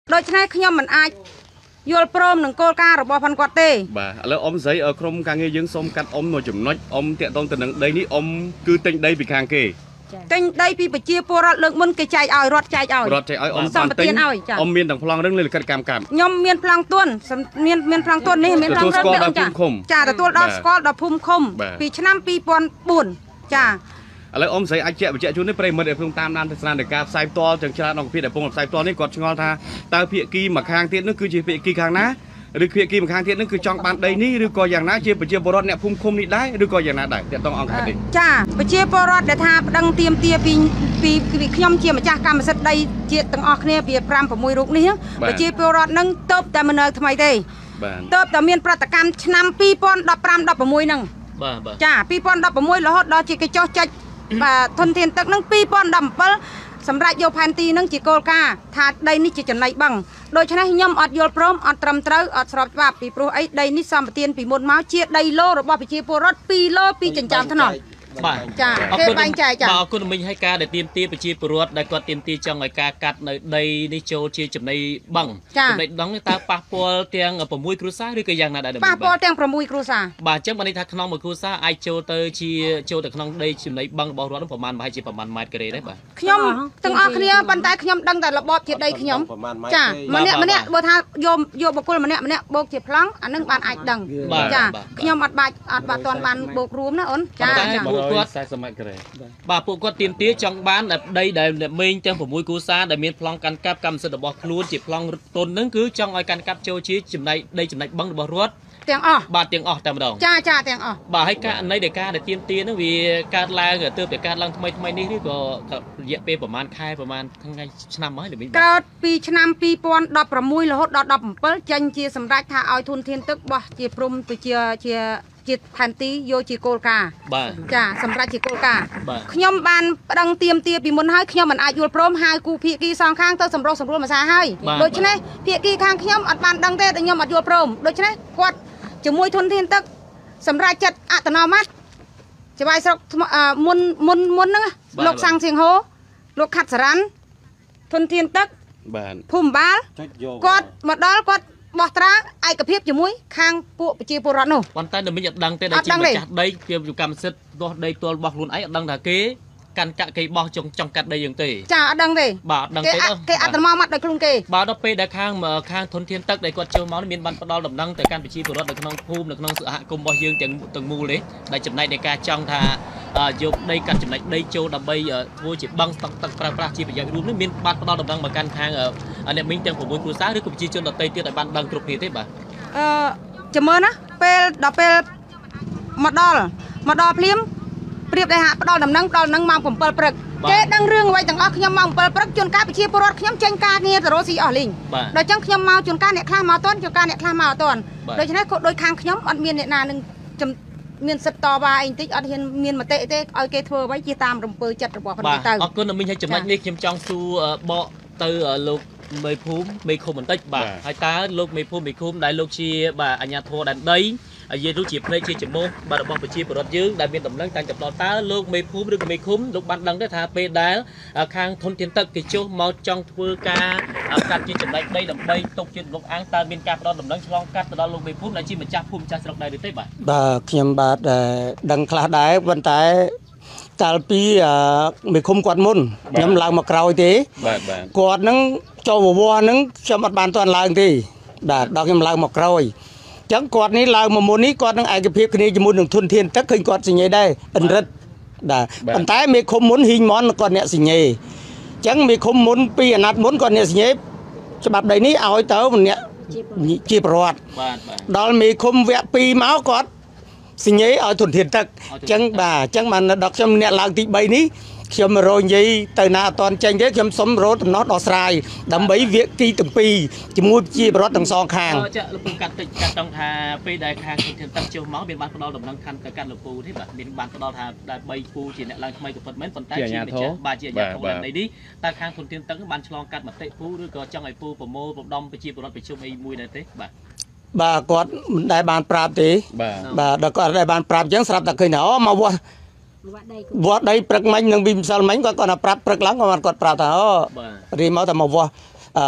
โดยฉะนั้นขยมมันอาจยลโปรมหนึ่งโกลการระบอบพันกว่าเต้บ่าแล้วอมใส่ครมการเงินยังส้มกัดอมหน่อยจุ่มน้อยอมเตะตรงแต่หนังใดนี้อมคือเต็งใดปีคางเกเต็งใดปีไปเชียร์ปรอดเลิกมันกระจายเอารถใจเอารถใจเอาอมสัมปตินอมเมียนต่างพลังเรื่องเลยกัดกรรมกรรมยมเมียนพลังต้นเมียนพลังต้นนี่เมียนพลังเรื่องเดียวจ้าแต่ตัวดอสกอลดอพุ่มคมปีชนะปีปอนบุญจ้าอะไรอมใส่อาเจาะชุนนี่ไปเมื่อเดือนพฤษภาคมตามสถานการณ์ไซต์ตัวจังชนะนองพี่แต่พงศ์ไซต์ตัวนี่กดชงอท่าตาเพียกีมาคางเทียนนั่นคือจีเพียกีคางนะหรือเพียกีมาคางเทียนนั่นคือจองบานใดนี่หรือก็อย่างนั้นเจียบเจียบรถเนี่ยพุ่มคมนี่ได้หรือก็อย่างนั้นได้เดี๋ยวต้องเอาขาดิจ้าไปเจียบรถเดี๋ยวทาดังเตรียมเตียปีขยมเจียมาจากการมาสัตย์ใดเจียตั้งออกเนี่ยปีพรำผมมวยรุกนี่ไปเจียบรถนั่งเติบแต่มันเนยทำไมได้เติบแต่เมียนประตการนำปีปอนดับพรำดับผมมวยนั่งจ้าปีปอนดับผมมวยแล้วดอจีกระจอกใจทนเทียนตักนั่งปีปอนดำเปลสำหรับโยพันตีนั่งจีโกลกาถาดใดนี่จะจนไหนบังโดยฉะนั้นย่อมอดโยลพร้อมอดตรำเตออดสอบว่าปีโปรไอ้ใดนี่สามเตียนปีมดม้าเชียใดโลหรือว่าปีเชียโปรถปีโลปีจันจามถนนจ้าเทปใจจ้าเอาคุณมิให้การได้เตรียมตีไปชีปรวดได้ก็เตรียมตีจังไอการกัดในใดในโจชีจุดในบังในดังในตาปะปอลเตียงประมุยครูซ่าหรือก็ยังน่าได้ปะปอลเตียงประมุยครูซ่าบาดเจ็บวันนี้ทักขนมมือครูซ่าไอโจเตอร์ชีโจแต่ขนมได้จุดในบังบอลรถประมาณไม่จีประมาณไมล์กระเรได้ป่ะขยมตั้งออกเนี่ยบรรทัดขยมดังแต่ระบบเทียดใดขยมจ้ามันเนี่ยโบธาโยบกุลมันเนี่ยโบกเทียบพลังอันนึงบานไอดังจ้าขยมอัดบาตอนบานโบกรวมนะอ้นจ้าบ่าพวกก็เตรียมตีจังบ้านแบบใดเมงจังผมมวยกูซาแต่เมียนพลังการกับกำสดบอกครูจีพลังตนนั่นคือจังไอการกับโจชีจุดในได้จุดในบังบอลรถเตียงอ๋อบาดเตียงอ๋อแต่มาดองจ้าเตียงอ๋อบ่าให้การในเด็กการแต่เตรียมตีนั่นวีการลายเติมแต่การลังทำไมนี่ที่ก็เยอะไปประมาณค่ายประมาณทั้งไงชนะมั้ยหรือไม่ก็ปีชนะปีปอนดับประมุยแล้วหดดับเปิลจันจีสำรับถ้าเอาทุนเทียนตึกบ่จีพรมไปเจียจิตพันตีโยจิโกลกาจ้าสำหรับจิโกลกาขยมบานดังเตรียมปีมุนให้ขยมมันอายุพร้อมหายกูเพียกีสองข้างเติมสำรวจมาซาให้โดยฉะนั้นเพียกีข้างขยมอัดบานดังเตแต่ยมอัดยุพร้อมโดยฉะนั้นกวดจะมวยทุนเทียนตึกสำหรับจัดอัตโนมัติจะไปสักมุนนึงโลกสังเสียงโฮโลกขัดสรันทุนเทียนตึกพุ่มบาลกดมาดอลกดบอตราไอกระเพียบจมุ้ยข้างพวกจีโปรโนวันใต้เดิมไม่หยัดดังแต่ได้จิมจัดได้เกี่ยวกับการเซตตัวได้ตัวบอกลุนไอดังถาเกการกะเกยบอกจงกัดได้ยังตีจ้าดังเลยบ่าดังเตะเกยอัตมามัดได้คลุงเกยบ่าดอกเปได้ข้างทนเทียนตักได้กดเจียวเมาส์มีบันปดอลดังแต่การไปชี้ตัวรถในขนมภูมิในขนมเสือหะกลมบ่อยืงจากตึงมูเลยได้จุดในการจังท่ายกได้การจุดในได้โจดับใบวัวจีบังตักปลาชีไปอย่างรูนี่มีบันปดอลดังมาการข้างอันนี้มีแต่ผมมวยครูซ่าหรือกุบจีจนดับเตยเตี้ยแต่บันดังกรุบนี่ได้ป่ะจะเมื่อนะเปลดับเปลมาดอลพลิมเปรียบได้หะปดอลดังนั่งมาผมเปิดเปรกเจ๊ดังเรื่องไว้ต่างออกขยมมาเปิดเปรกจนการไปชี้ปรดขยมเจงการเงี้ยแต่โรสีอ่อลิงโดยจังขยมมาจนการเนี่ยคลามาต้นจนการเนี่ยคลามาต้นโดยฉะนั้นโดยคางขยมอัดเมียนเนี่ยนาหนึ่งจำเมียนสับต่อว่าเองติ๊กอัดเห็นเมียนมาเตะเอาเกทัวไว้จีตามรำเปอร์จัดระบบพันธุ์เตอร์อ๋อก็นั่นไม่ใช่จำนวนนี้ขยมจังซูเบาเตอร์ลูกไม่ภูมิไม่คมเหมือนติ๊กบ่าไอ้ตาลูกไม่ภูมิไม่คุ้มได้ลูกชีบ่าอัญญาโทดันได้เยรูจีบในชีจมูกบาดบองไปชีปรดยืงได้เป็นตำแหน่งการจับตอตาลูกไม่ภูมิหรือไม่คุ้มลูกบันดังได้ทาเปได้ข้างทนเทียนตักกิจเมาจังทัวการจีจำได้ได้ดำได้ตกจีลูกอ้างตาเป็นการปรดดำดังฉลองกัดตลอดลูกไม่ภูมิได้ชีมันจับภูมิจับสลบได้หรือติ๊กบ่าขยมบาดดังคลาได้วันท้ายตาปีไม่คุ้มกวาดมุนยำลางมากราวทีกวาดนั่งโจวัวนั่งชมอัดบานตอนลางทีดอกยำลางมากราวจังกอดนี้ลาวมาโมนี้กอดนั่งไอกระเพียกนี้จมูกหนึ่งทุนเทียนตักเคยกอดสิ่งใหญ่ได้อันรัดอันท้ายมีคมหมุนหินมอนกอดเนี่ยสิ่งใหญ่จังมีคมหมุนปีนัดหมุนกอดเนี่ยสิ่งใหญ่ฉบับใดนี้เอาไอ้เต้ามันเนี่ยจีบรอดดอลมีคมแวะปีเมาส์กอดสิ่งใหญ่เอาทุนเทียนตักจังมันดอกจำเนี่ยลางตีใบนี้ขยมโรยยี่แต่นาตอนเจงเด็กขยมสมรสน็อตออสไตรดำใบเวียกีตั้งปีจมูกจีบรถตั้งสองข้างจะลูกปูกัดติดกันต้องทาไปได้ข้างถึงตั้งเจียวเมาส์เป็นบ้านปลอดดังคันกับการลูกปูที่แบบเป็นบ้านปลอดทาได้ใบปูจีเนี่ยลางทำไมกับผลเหมือนผลใต้ชีไม่เจอบาเจียยาของอะไรนี้ตาข้างทุนเทียนตั้งบ้านฉลองกัดแบบเตะปูหรือก็จังไอปูปมโมปมดอมไปจีบรถไปชุ่มไอมุยได้เตะบ่ากอดได้บานปราบตีบ่าดก็ได้บานปราบยังสลับตะเคยหนอมาวัวได้ปรักมันยังบิมซาลมันก็ก่อนปรับปรักหลังก็มันกดปรับแต่รีมาแต่มาวัว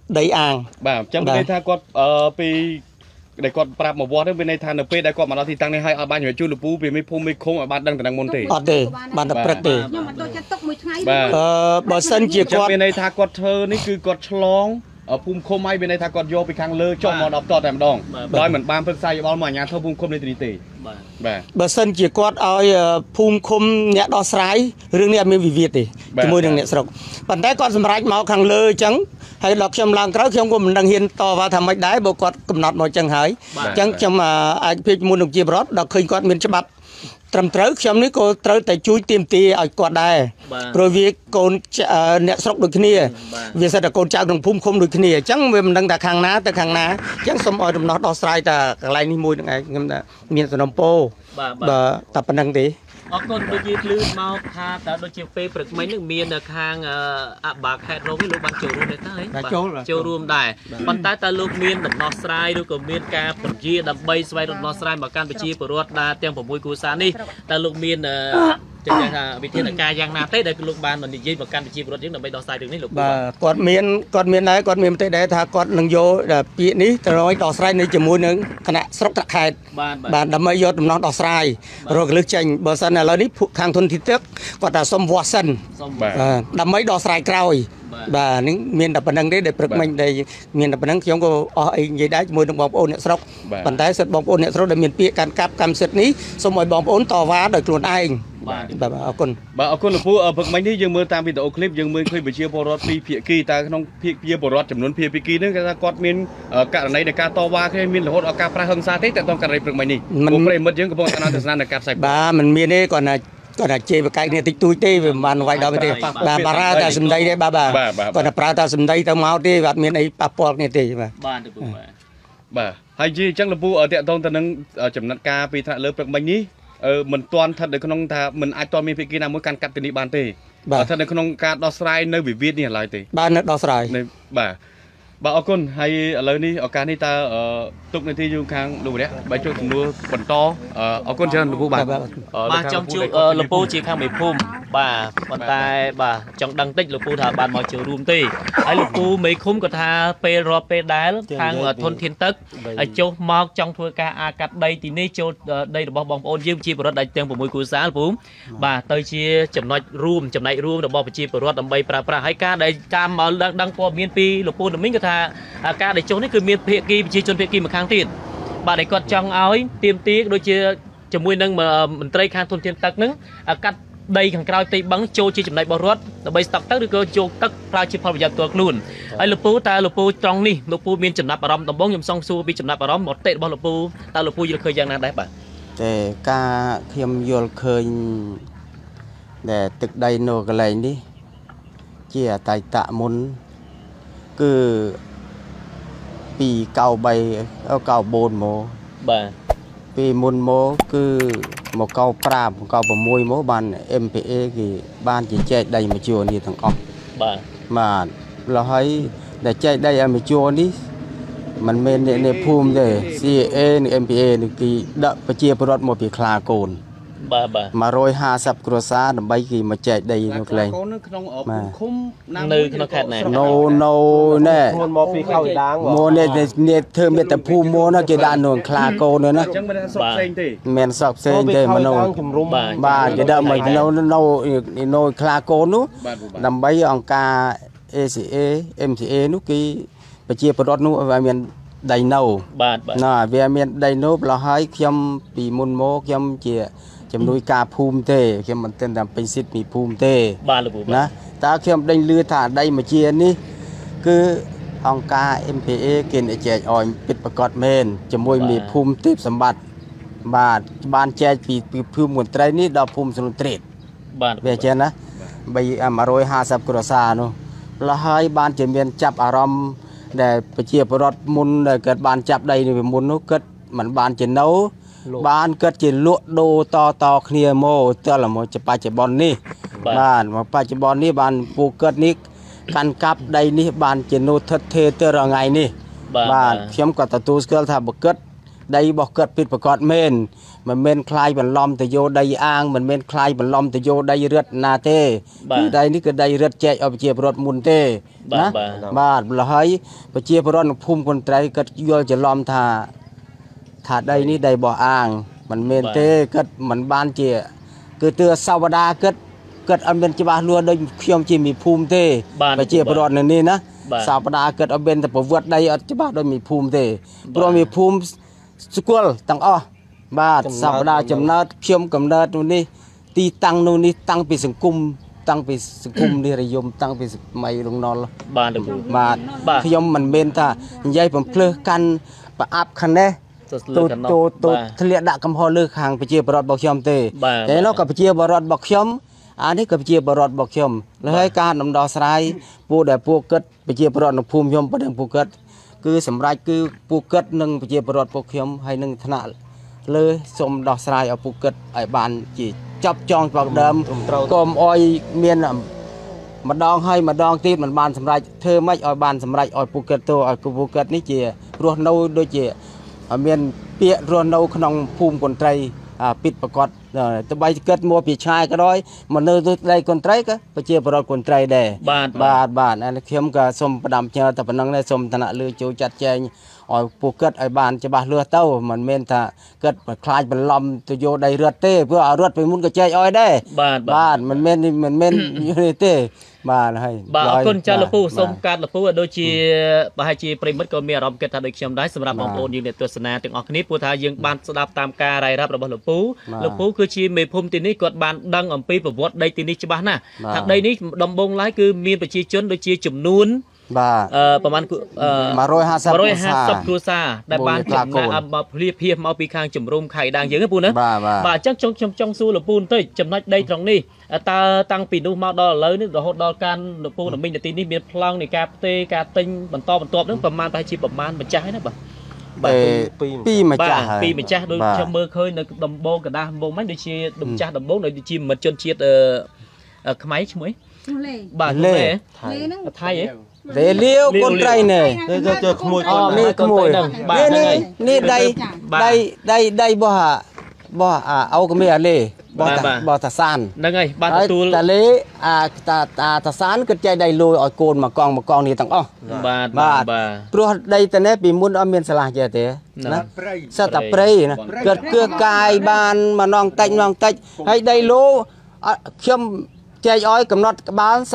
ដីអាងបាទចាំពេលថាគាត់ពីដែលគាត់ប្រាប់មកវត្តហ្នឹងវាន័យថានៅពេលដែលគាត់មកដល់ទីតាំងនេះហើយឲ្យបានជំរាបជូនលពូពីមេភូមិមេឃុំឲ្យបានដឹងតំណែងមុនទេអត់ទេបានតែព្រឹកទេខ្ញុំអត់ចូលចិត្តទុកមួយថ្ងៃបើសិនជាគាត់មានន័យថាគាត់ធ្វើនេះគឺគាត់ឆ្លងភូមិឃុំហើយមានន័យថាគាត់យកពីខាងលើចុះមកដល់តតែម្ដងដោយមិនបានព្រឹក្សាយោបល់មកអាជ្ញាធរភូមិឃុំនេះទេបាទបើសិនជាគាត់ឲ្យភូមិឃុំអ្នកដោះស្រាយរឿងនេះអត់មានវិវាទទេជាមួយនឹងអ្នកស្រុកប៉ុន្តែគាត់សម្រេចមកខាងលើអញ្ចឹងហើយដល់ខ្ញុំឡើងក្រោយខ្ញុំក៏មិនដឹងហ៊ានតវ៉ាថាម៉េចដែរបើគាត់កំណត់មកអញ្ចឹងហើយអញ្ចឹងខ្ញុំអាចភាពជាមួយនឹងជាបរដ្ឋដល់ឃើញគាត់មានច្បាប់ត្រឹមត្រូវខ្ញុំនេះក៏ត្រូវតែជួយទាមទារឲ្យគាត់ដែរព្រោះវាកូនអ្នកស្រុកដូចគ្នាវាសិតតែកូនចៅក្នុងភូមិឃុំដូចគ្នាអញ្ចឹងវាមិនដឹងថាខាងណាទៅខាងណាអញ្ចឹងសូមឲ្យដំណោះដោះស្រាយតែកន្លែងនេះមួយនឹងឯងខ្ញុំថាមានសំណពោបើតែប៉ុណ្្នឹងទេអរគុណដូចជាលឺមកថាតើដូចជាពេលព្រឹកមិញនឹងមាននៅខាងអបាខេត្តរងនេះលោកបានចូលរួមដែរតើចូលរួមដែរប៉ុន្តែតើលោកមានដំណោះស្រាយឬក៏មានការពន្យាដើម្បីស្វែងរកដំណោះស្រាយមកកាន់ប្រជាពលរដ្ឋដែលទាំង6គ្រួសារនេះតើលោកមានចឹងថាវិធានការយ៉ាងណាទេដែលលោកបាននិយាយមកកាន់ប្រជាពលរដ្ឋយើងដើម្បីដោះស្រាយរឿងនេះលោកបាទគាត់មានដែរគាត់មានមតិដែរថាគាត់នឹងយកពាក្យនេះទៅឲ្យដោះស្រាយនៅជាមួយនឹងគណៈស្រុកថ្នាក់ខេត្តបាទដើម្បីយកដំណោះដោះស្រាយរកលឹះចេញបើសិនឥឡូវនេះខាងធនធានទឹកគាត់ថាសុំវាស់សិនដើម្បីដោះស្រាយក្រោយបាទនេះមានតែប៉ុណ្្នឹងទេដែលព្រឹកមិញដែលមានតែប៉ុណ្្នឹងខ្ញុំក៏អស់អីនិយាយដែរជាមួយនឹងបងប្អូនអ្នកស្រុកប៉ុន្តែសិទ្ធិបងប្អូនអ្នកស្រុកដែលមានពាក្យកាន់កាប់កម្មសិទ្ធិនេះសូមឲ្យបងប្អូនតវ៉ាដោយខ្លួនឯងបាទអរគុណបាទអរគុណលោកពូព្រឹកមិញនេះយើងមើលតាមវីដេអូឃ្លីបយើងមើលឃើញប្រជាពលរដ្ឋពីភាគីតើក្នុងភាគពលរដ្ឋចំនួនភាគីនេះគេថាគាត់មានករណីនៃការតវ៉ាគ្នាមានរហូតដល់ការប្រះហិង្សាទេតែក្នុងករណីព្រឹកមិញនេះពួកប្រិមិត្តយើងកំពុងតាមទស្សនានៃការផ្សាយបាទមិនមានទេគាត់ថាជេរបកែកគ្នាតិចតួចទេវាមិនបានវាយដល់ទេបាទបារ៉ាតែសម្ដីទេបាទគាត់ថាប្រើតែសម្ដីទៅមកទេអត់មានអីប៉ះពាល់គ្នាទេបាទបាទហើយយីអញ្ចឹងលោកពូតកតងទៅនឹងចំណាត់ការពីថ្នាក់លើព្រឹកមិញនេះមិនទាន់ស្ថិតនៅក្នុងថាមិនអាចទាន់មានភាគីណាមួយកាន់កាត់ទៅនេះបានទេស្ថិតនៅក្នុងការដោះស្រាយនៅវិវាទនេះឡើយទេបាទនៅដោះស្រាយបាទអរគុណហើយឥឡូវនេះឱកាសនេះតើទុកនាទីយូរខាងលោកម្នាក់បើជួយជំនួសបន្តអរគុណច្រើនលោកពូបាទចង់ជួបលោកពូជាខាងមេភូមិបាទប៉ុន្តែបាទចង់ដឹងតិចលោកពូថាបានមកចូលរួមទេហើយលោកពូមេឃុំក៏ថាពេលរាប់ពេលដែលខាងធនធានទឹកឲ្យចុះមកចង់ធ្វើការអាកាត់ដីទីនេះចូលដីរបស់បងប្អូនយើងជាពលរដ្ឋដែលទាំង6គ្រួសារលោកពូបាទទៅជាចំណុចរួមចំណែករួមរបស់ប្រជាពលរដ្ឋដើម្បីប្រើប្រាស់ហើយការដែលតាមមកដឹងព័ត៌មានពីលោកពូមីងក៏ថាការដែលចុះនេះគឺមានភាគីប្រជាជនភាគីម្ខាងទៀតបាទដែលគាត់ចង់ឲ្យទៀមទាដូចជាជាមួយនឹងមន្ត្រីខាងធនធានទឹកនឹងកាត់ដីខាងក្រោយផ្ទៃបឹងចូលជាចំណែករបស់រដ្ឋដើម្បីស្តុកទឹកឬក៏យកទឹកប្រើជាផលប្រយោជន៍ផ្ទាល់ខ្លួនហើយលោកពូតើលោកពូត្រង់នេះលោកពូមានចំណាប់អារម្មណ៍ដំបូងខ្ញុំសង្សួរពីចំណាប់អារម្មណ៍មតិរបស់លោកពូតើលោកពូយល់ឃើញយ៉ាងណាដែរបាទតែការខ្ញុំយល់ឃើញដែលទឹកដីនៅកន្លែងនេះជាអតីតមុនគឺពី93 94មកបាទពីមុនមកគឺមក95 96មកបាន MPA គេបានជាចែកដីមួយជួរនេះទាំងអស់បាទលហើយដែលចែកដីឲ្យមួយជួរនេះមិនមែនអ្នកភូមិទេ CA និង MPA នេះគេដាក់ប្រជាពលរដ្ឋមកពីខ្លាកូនបាទ 150គ្រួសារដើម្បីគេមកចែកដីនៅកន្លែងក្នុងភូមិឃុំនៅក្នុងខេត្តណាណូណែមកពីខោដាងមកនេះធ្វើមេត្តភូមិមកណាគេដាក់នៅខ្លាកូនណាអញ្ចឹងមិនថាសក់ផ្សេងទេមិនសក់ផ្សេងទេមនុស្សបាទគេដាក់មកនៅខ្លាកូននោះដើម្បីអង្គការ ACA MCA នោះគេប្រជាពលរដ្ឋនោះឲ្យមានដីនៅបាទណាវាមានដីនៅប្រហែលខ្ញុំពីមុនមកខ្ញុំជាជំនួយការភូមិទេខ្ញុំមិនទាន់តែពេញសិទ្ធិពីភូមិទេបាទលោកពូណាតើខ្ញុំដេញលឺថាដីមួយជានេះគឺអង្គការ MPA គេអ្នកចែកឲ្យពិតប្រកបមែនជាមួយមេភូមិទីបសម្បត្តិបាទបានចែកពីភូមិមន្ត្រីនេះដល់ភូមិសនុត្រេតបាទវាចេះណា150គ្រួសារនោះប្រហែលបានជាមានចាប់អារម្មណ៍ដែលប្រជាពលរដ្ឋមុនដែលគាត់បានចាប់ដីនេះពីមុននោះគាត់មិនបានជានៅបានគាត់ជាលក់ដូរតគ្នាមកដល់មកបច្ចុប្បន្ននេះបាទមកបច្ចុប្បន្ននេះបានពួកគាត់នេះកាន់កាប់ដីនេះបានជានៅថិតថេរទៅរថ្ងៃនេះបាទខ្ញុំក៏ទទួលស្គាល់ថាបើគាត់ đây bọc cất bịt bọc cọt mền mà mền khai bằng lom từ vô đây ang mình mền khai bằng lom từ vô đây rớt na tê đây ní cái đây rớt chạy ở chia bọt mùn tê đó bà là hơi và chia bọt phum con trai cất vô chỉ lom thà đây ní đây bỏ ang mình mền tê cất mình ban chia cứ từ sau bà đa cất ở bên chia ba luôn đây khi ông chỉ mì phum tê và chia bọt này nèนะสาวปดาเกิดเอาเบนแต่ประวัติได้อัจฉริยะโดยมีภูมิเตเพราะมีภูมิสกุลตั้งอ้อบาดสาวปดาจำเนิดเพียมกำเนิดนู่นนี่ตีตั้งนู่นนี่ตั้งปีสังกุมตั้งปีสังกุมนิรยมตั้งปีไม่ลงนอนบาดขยมมันเบนท่าใหญ่ผมเพลือกันปะอับคันเน่ตัวทะเลดะกำพอเลือกห่างไปเจียบรอดบอกยอมเตแต่นอกกับไปเจียบรอดบอกยอมอันนี้กับเจียบรอดบอกยอมแล้วให้การนำดอกสายปูแต่ปูเกิดไปเจียบรอดนภูมิยมประเด็นปูเกิดคือสำหรับคือปูเกิดหนึ่งไปเจียบรอดบอกยอมให้หนึ่งธนาเลยสมดอกสายเอาปูเกิดไอ้บานจีจับจองปากเดิมกลมอ้อยเมียนมาดองให้มาดองตีมันบานสำหรับเธอไม่อ้อยบานสำหรับอ้อยปูเกิดตัวอ้อยปูเกิดนี่เจียรัวโน่โดยเจียเมียนเปียรัวโน่ขนมภูมิคนไทยปิดประกอบตะใบเกิดมัวปีชายก็ร้อยมันเนื้อได้คนไทยก็ไปเจียบรอดคนไทยได้บาทอันนี้เข้มกับสมประดามเชอแต่ปนังได้สมธนาเลือจูจัดแจงอ้อยปูเกิดไอ้บานจะบาเรือเต้ามันเมนถ้าเกิดคลายเป็นลมตัวโยได้เรือเต้เพื่อเอาเรือไปมุนกระเจยอ้อยได้บาทมันเมนอยู่ในเต้บาทให้บาทคนจาละปูสมการละปูโดยจีบาให้จีปริมัดก็มีอารมณ์เกิดทันได้เข้มได้สำหรับบางคนยืนในตัวสนาถึงออกนี้ปูทายังบานสดับตามการไรรับระบบละปูคือชีเมพมตีนี้กดบานดังอมปีประวัติได้ตีนี้จะบ้านนะทางใดนี้ดมบงไล่คือมีประชีชนโดยจีจุ่มนูนประมาณมา150 ครูซาได้บ้านจุ่มนะมาเพียบมาปีคางจุ่มรุมไข่ดังเยอะนะปูนะบาจังจงสู้ละปูนเต้จำนัดได้ตรงนี้ตาตั้งปีนูมาดอเลยนึกดอการละปูน่ะมินตีนี้มีพลังในการเตะการติงบรรทบนึกประมาณไปชีประมาณบรรจัยนะบ่ปีมาจ้าโดยชมเมื่อเคยในดมโบกระดาษโบไม่ได้ชีดมจ้าดมโบในชีมันจนเชียดขมายใช่ไหมบ่เล่ไทยเลี้ยวคนไทยเนี่ยจะขโมยนี่ขโมยนี่ได้บ่เอากระเมียเล่บ่ตาซานนั่นไงบ้านตูแต่เล่ตาซานก็ใจได้ลอยอ่อยโกนมากองนี่ตั้งบ้านเพราะได้แต่เนี้ยปีมุนเอาเมียนสลาเจเตนะสตาเปรย์นะเกิดเกือกายบ้านมานองเต็งให้ได้โลเข้มใจอ้อยกำหนดบ้าน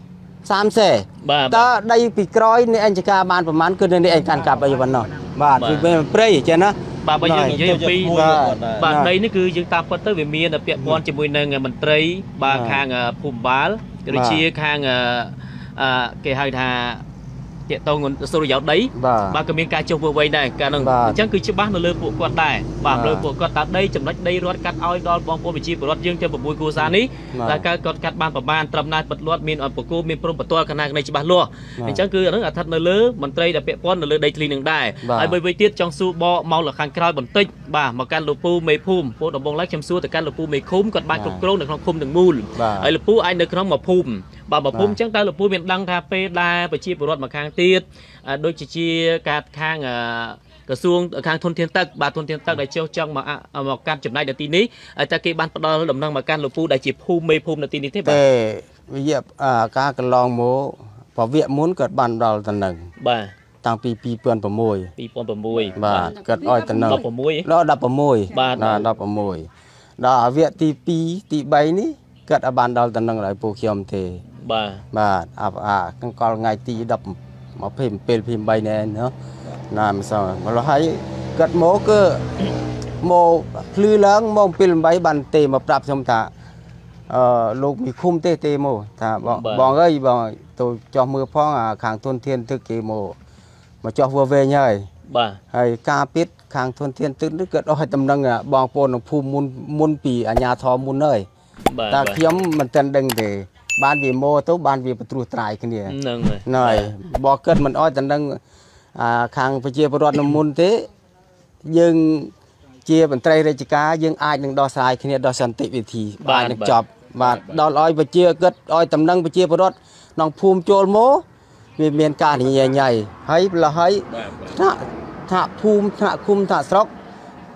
3 เสถ้าได้ปีกร้อยในอันจะการบ้านประมาณคือในอันการกลับไปอยู่บ้านนอกบ้านคือเป็นเปรย์ใช่นะบ่ไปยังปีบ่าđâyนี่คือยังตามปัตเตอร์เวียมีนเปียบอลจะมวยหนึ่งมันตรีบ่าข้างภูมิบาลกระชีข้างเกี่ยให้ทาเจตงสุริยะได้บ่าก็มีการโจมตีได้การนั่งจังคือชิบ้านเราเลือกพวกกอดได้บ่าเลือกพวกกอดตัดได้จำนัดได้รถกัดเอาดอลบองโปรบิชีรถยังจะบุยกูซานี้แล้วก็กอดกัดบ้านประมาณตรำนายปัดรถมีอ่อนปกูมีปรุงปัดตัวขนาดในชิบ้านลัวจังคือเรื่องอัฐเราเลือกมันตรีแต่เปียป้อนเราเลือกได้ทีหนึ่งได้ไอ้ใบเตี้ยจังซูบอเมาหลักขันคลายบนติ๊กบ่ามาการลูปูไม่พุ่มโปรดบงไล่ชมซูแต่การลูปูไม่คุ้มกอดบ้านกรุบกรุงหนึ่งคลองคุ้มหนึ่งมูลไอ้ลูปูไอ้หนึ่งคลองมาพุ่มบ่าพุ่มจังตาลูปูเป็นดังทาเปได้ไปชีบรถมาข้างตีดโดยจีการข้างกระทรวงข้างทุนเทียนตักบาทุนเทียนตักได้เชี่ยวจังมาการจำนายในตีนี้แต่กีบ้านปดลดำนังมาการลูปูได้จีภูมิไม่ภูมิในตีนี้ที่บ้านวิญญาการกระลองโมพอเวียมุนเกิดบ้านเราตะหนึ่งบ้าตั้งปีเปื่อนประมวยบ้าเกิดอ้อยตะหนึ่งแล้วดับประมวยบ้าดับประมวยดาเวียตีใบนี้เกิดบ้านเราตะหนึ่งหลายปูเขียมเทบ้ากังกอลไงตีดับมาพิมพ์เป็นพิมพ์ใบแนนเนาะน่าไม่ทราบเราให้กัดโมก็โมพลื้เล้งโมเป็นใบบันเตมาปรับสมถะลูกมีคุ้มเตโมถ้าบอกเอ้ยบอกตัวจอมือพ้องขางทุนเทียนตึกเกโมมาจอวัวเวงยัยให้กาปิดขางทุนเทียนตึกนึกเกิดเอาให้ตำนังบองโปนภูมิมุนปีอัญญาทอมุนเลยแต่เขียมมันเต็นดึงเดบ้านวีโมตัวบ้านวีประตูตรายกันเนี่ยหน่อยบอกเกิดมันอ้อยแต่ดังขางไปเจียบรอดน้ำมุนเตยังเจียบไตรราชกายังอายหนึ่งดอสายกันเนี่ยดอสันติวิธีบ้านจอบบาดดออ้อยไปเจียเกิดอ้อยตำดังไปเจียบรอดน้องภูมิโจลโมมีเมียนการใหญ่ๆให้ละให้ถ้าภูมิถ้าคุมถ้าสก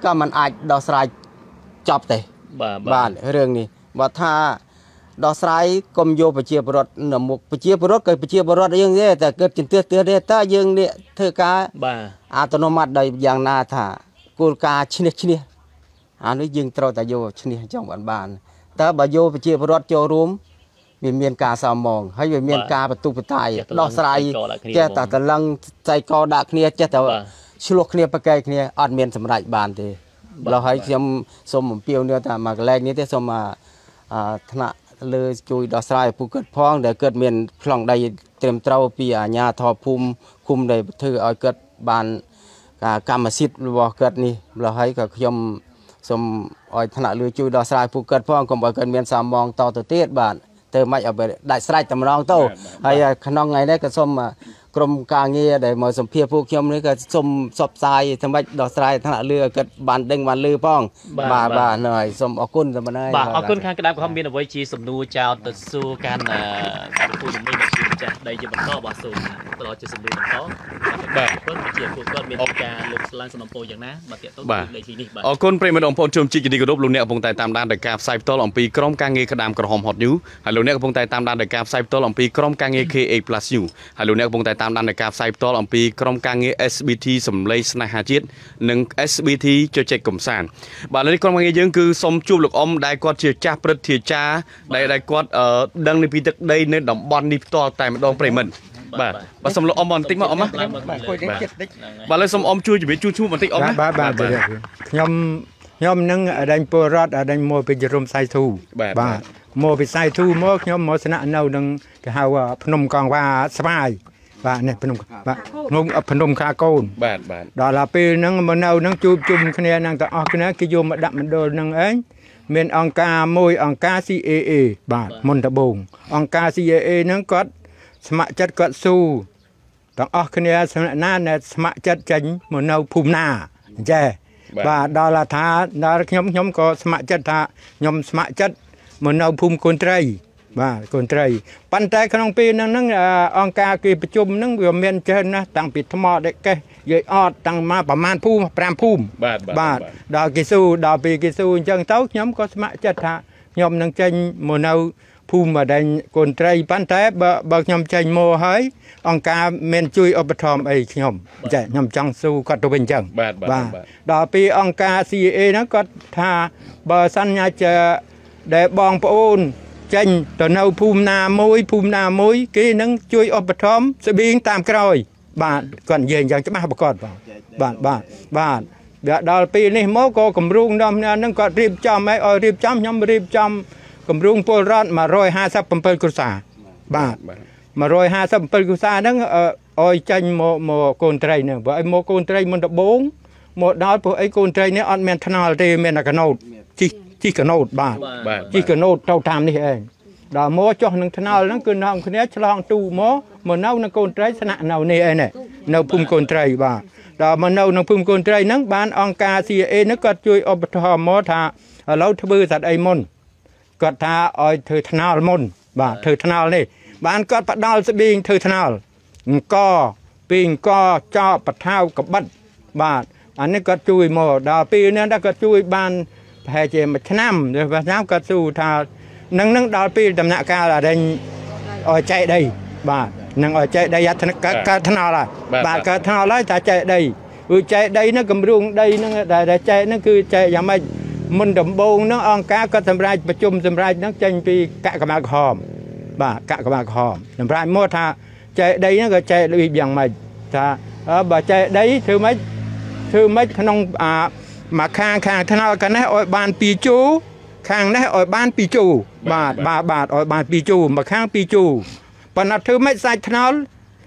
ก็มันอาจดอสไลจอบแต่บ้านเรื่องนี้ว่าถ้าดอสไลกรมโยปเชียบรถหนุ่มปเชียบรถเกิดปเชียบรถยังเนี่ยแต่เกิดจินเตือนถ้ายังเนี่ยเธอกาอัตโนมัติใดอย่างนาถ้ากูกาชนิดอันนี้ยิงตรแต่โยชนิดจังหวัดบ้านแต่บโยปเชียบรถโจรวมมีเมียนกาสามองให้มีเมียนกาประตูประตายดอสไลเจ้าแต่ลังใจกอดักเนี่ยเจ้าแต่ชลกเนี่ยประกายเนี่ยอัดเมียนสำหรับบ้านทีเราให้สมเปียวเนี่ยแต่มาแรกนี้ที่สมธนาเลยจุยดอสไลผู้เกิดพ้องเดี๋ยวเกิดเมียนคลองใดเตรียมเต้าปีอาญาทอภูมิคุมใดถือเอาเกิดบานกรรมสิทธิ์หรือว่าเกิดนี่เราให้กับยมสมอ้อยธนาเลยจุยดอสไลผู้เกิดพ้องก็บอกเกิดเมียนสามมองต่อตัวเตี้ยบ้านเติมไม่เอาไปได้สไลด์ตำรองโตให้ขนองไงได้ก็สมกรมการเงียได้มาสมเพียผู้ยมนี่ก็สมสอบทรายทำไมดอสไลธนาเรือเกิดบานเด้งบานลือพ้องบ้าหน่อยสมอกุลทำไมได้อกุลข้างกระดาษความมีเอาไว้ชีสมนูเจ้าตัดสู้กันผู้หนุ่มไม่มาชีจะได้จะบรรลุบาสูตลอดจะสมนูบรรลุก็เจียบผู้ก็มีการลงสลังสนมโปอย่างนะมาเกี่ยวต้นในที่นี้อกุลเปรมดองพลชมจิกดีกระดบลุงเนี่ยพงไตตามด้านเด็กกาไซต์ตอลอมปีกรมการเงียกระดามกระหอมฮอตนิวฮัลโหลเนี่ยพงไตตามด้านเด็กกาไซต์ตอลอมปีกรมการเงียเคเอพลัสนิวฮัลโหลเนี่ยพงไตตามด้านเด็กกาไซต์ตอลอมปีกรมการเงีย SBT สมเลยสนาหาจิตหนึ่ง SBT จะเจ็กกลมสานบาร์นี้กรมการเงียยังคือสมจูบหลกอมได้กอดเทียจ้าประเทียจ้าได้กอดดังในปีตักได้ในดอมบอลนี่ต่อแต่มาดองเปรมันบาสมลอมบอลติ๊กมาอมมะบาเลยสมอมช่วยจะไปชูมันติ๊กอมนะยอมนั่งดันปวดดันโมไปจรมไซทูโมไปไซทูโมยอมโมสนะเนาดังก็หาว่าพนมกองว่าสบายเนี่ยพนมพนมคาโกนดอลลาร์ปีนั่งมันเอานั่งจุ่มคะแนนนั่งแต่ออกคะแนนกิโยมดับมันโดนนั่งเองเมียนองกามวยองกา CAA มณฑบงองกา CAA นั่งก็สมัครจัดก็สู้ต้องออกคะแนนสมัครหน้าเนี่ยสมัครจัดจังมันเอาภูมิหน้าใช่ดอลลาร์ท้าดอลลาร์ยมก็สมัครจัดท้ายมสมัครจัดมันเอาภูมิคนไตรคนไตรปันแต่ขนมปีนั่งองกากีประชุมนั่งเวียนเมียนเจนนะตั้งปิดทมอเด็กแกย่อยอดตั้งมาประมาณภูมิปรามภูมิดอกกิสูดอกปีกิสูจังเต้ายมก็สมัครจัดท้ายมนั่งเจนมันเอาภูมิมาได้คนไตรปันแต่บักยมใจโมหายองกาเมนจุยอบทอมไอ้ยมใจยมจังสู้ก็ตัวเป็นจังดอกปีองกา CA นะก็ถ้าบอสัญญาจะได้บองปอนจังตัวเนาภูมินามวยกี่นั่งจุยอบทอมสบิงตามกรอยบ้านก่อนเย็นยังจะมาประกอบบ้านเดี๋ยวดอกปีนี้โมก็กำรุงดำนั่งก็รีบจำไม่รีบจำยมรีบจำกำรุงโพลรัดมา150ปกุศาบาทมา150ปกุศานั่งอ้อยจันโมโกนไตรเนี่ยว่าไอ้โมโกนไตรมันตะบงโมดาวพวกไอ้โกนไตรเนี่ยอันเมนทนาลเตเมนกระโนดที่กระโนดบาทที่กระโนดเท่าทำนี่เองดาวโมจ่อหนึ่งทนาลนั่งคือน้องคนนี้ฉลองตูโมเน่านังโกนไตรชนะเน่านี่เองเนี่ยเน่าพุ่มโกนไตรบาทดาวมันเน่านังพุ่มโกนไตรนั่งบ้านองกาซีเอนั่งก็ช่วยอบทอมโมธาเราทบือสัตว์ไอมอนก็ท้าอ้อยเธอทนาลมนเธอทนาลนี่บ้านก็ปัดดาวสบิงเธอทนาลก็ปิงก็เจาะปัดเท้ากับบัดบาทอันนี้ก็ช่วยโมดาวปีนี้ได้ก็ช่วยบ้านแพร่เจมาชนะเดี๋ยวน้ำก็สู้ทานั่งดาวปีตำหนักกาอะไรอ้อยใจได้บาทนั่งอ้อยใจได้ยัดทนาลบาทก็ทนาลได้แต่ใจได้ใจได้นั่งกำรุงได้นั่งได้ใจนั่นคือใจยังไม่มันดมบงนั่งองกาก็ทำลายประชุมทำลายนั่งจังปีกะกระมาหอมกะกระมาหอมทำลายโมธาใจได้นั่นก็ใจอีกอย่างไม่ถ้าบ่ใจได้ถือไม่ขนมมาข้างทนากันนะอ้อยบานปีจูข้างนะอ้อยบานปีจูบาทอ้อยบานปีจูมาข้างปีจูปนัดถือไม่ใส่ทนา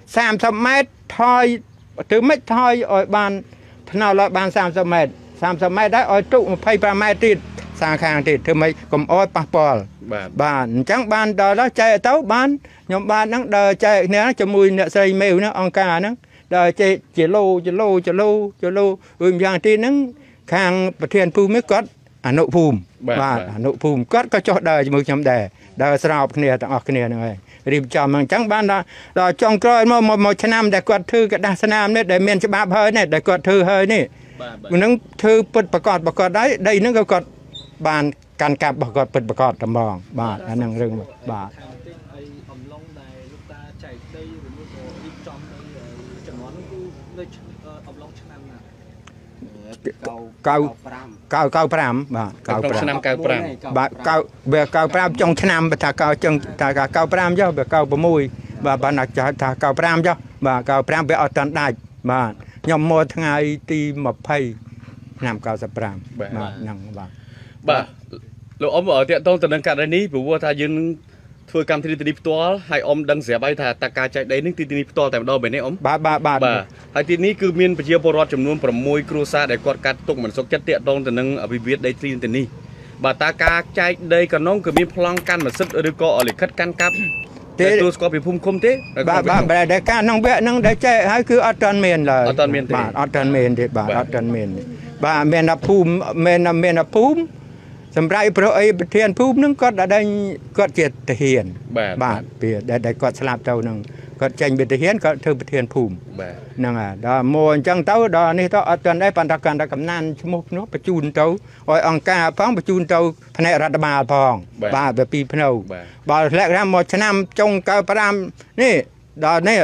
30 เมตรทอยถือไม่ทอยอ้อยบานทนาละบาน30 เมตร30 เมตรได้อ้อยจุไฟประมาณติดสางข้างติดถือไม่กลมอ้อยปะปอลบ้านจังบ้านเดินแล้วใจเต้าบ้านยมบ้านนั่งเดินใจเนี่ยจะมุยเนี่ยใส่เมลเนี่ยองกานั่งเดินใจจะโลอย่างที่นั่งข้างประเทศภูมิก็อนุภูมิบ้านอนุภูมิก็จอดเดินมือจำเดินสาวเนี่ยต้องออกเนี่ยเลยรีบจำมันจังบ้านเราจองกรอยมาชนะแต่กอดถือกระดาษสนามเนี่ยได้เมียนฉบับเฮยเนี่ยได้กอดถือเฮยนี่នឹងធ្វើពិតប្រកបដែរដីហ្នឹងក៏គាត់បានកាន់កាប់របស់គាត់ពិតប្រកបតែហ្មងបាទអាហ្នឹងរឿងបាទអំឡុងដែលលោកតាចែកដីឬមួយក៏រៀបចំដីចំនួននោះគឺនៅអំឡុងឆ្នាំណា 95 បាទឆ្នាំ 95 បាទ95ចុងឆ្នាំបើថា95ចុះបើ96បាទបានចាស់ថា95ចុះបាទ95វាអត់តាន់ដាច់បាទខ្ញុំមកថ្ងៃទី20ឆ្នាំ95បាទហ្នឹងបាទលោកអ៊ំតាក់ទងទៅនឹងករណីនេះព្រោះថាយើងធ្វើកម្មវិធីទីនេះផ្ទាល់ហើយអ៊ំដឹងស្រាប់ហើយថាតើការចែកដីនេះទីនេះផ្ទាល់តែម្ដងបែបនេះអ៊ំបាទហើយទីនេះគឺមានប្រជាពលរដ្ឋចំនួន6គ្រួសារដែលគាត់កាត់ទុកមិនសុខចិត្តតាក់ទងទៅនឹងវិវាទដីធ្លីទីនេះបាទតើការចែកដីកណ្ដុងគឺមានប្លង់កាន់ម៉ាស៊ីនឬក៏លិខិតកាន់កាប់ទេទូស្គាល់ពីភូមិឃុំទេបាទដែលការក្នុងវគ្គហ្នឹងដែលចែកហើយគឺអត់ទាន់មានឡើយអត់ទាន់មានទេបាទអត់ទាន់មានទេបាទអត់ទាន់មានបាទមានតែភូមិមានតែភូមិសម្រាប់ប្រអីប្រធានភូមិហ្នឹងគាត់ជាទាហានបាទពីដែលគាត់ស្លាប់ទៅហ្នឹងគាត់ចេញពីទាហានគាត់ធ្វើប្រធានភូមិហ្នឹងហើយដល់មកអញ្ចឹងទៅដល់នេះទៅអត់ទាន់ដែរប៉ុន្តែកាន់តែកំណានឈ្មោះនោះបញ្ជូនទៅឲ្យអង្គការផងបញ្ជូនទៅផ្នែករដ្ឋបាលផងបាទទៅពីភ្នៅបើធ្លាក់មកឆ្នាំចុង95នេះដល់នេះ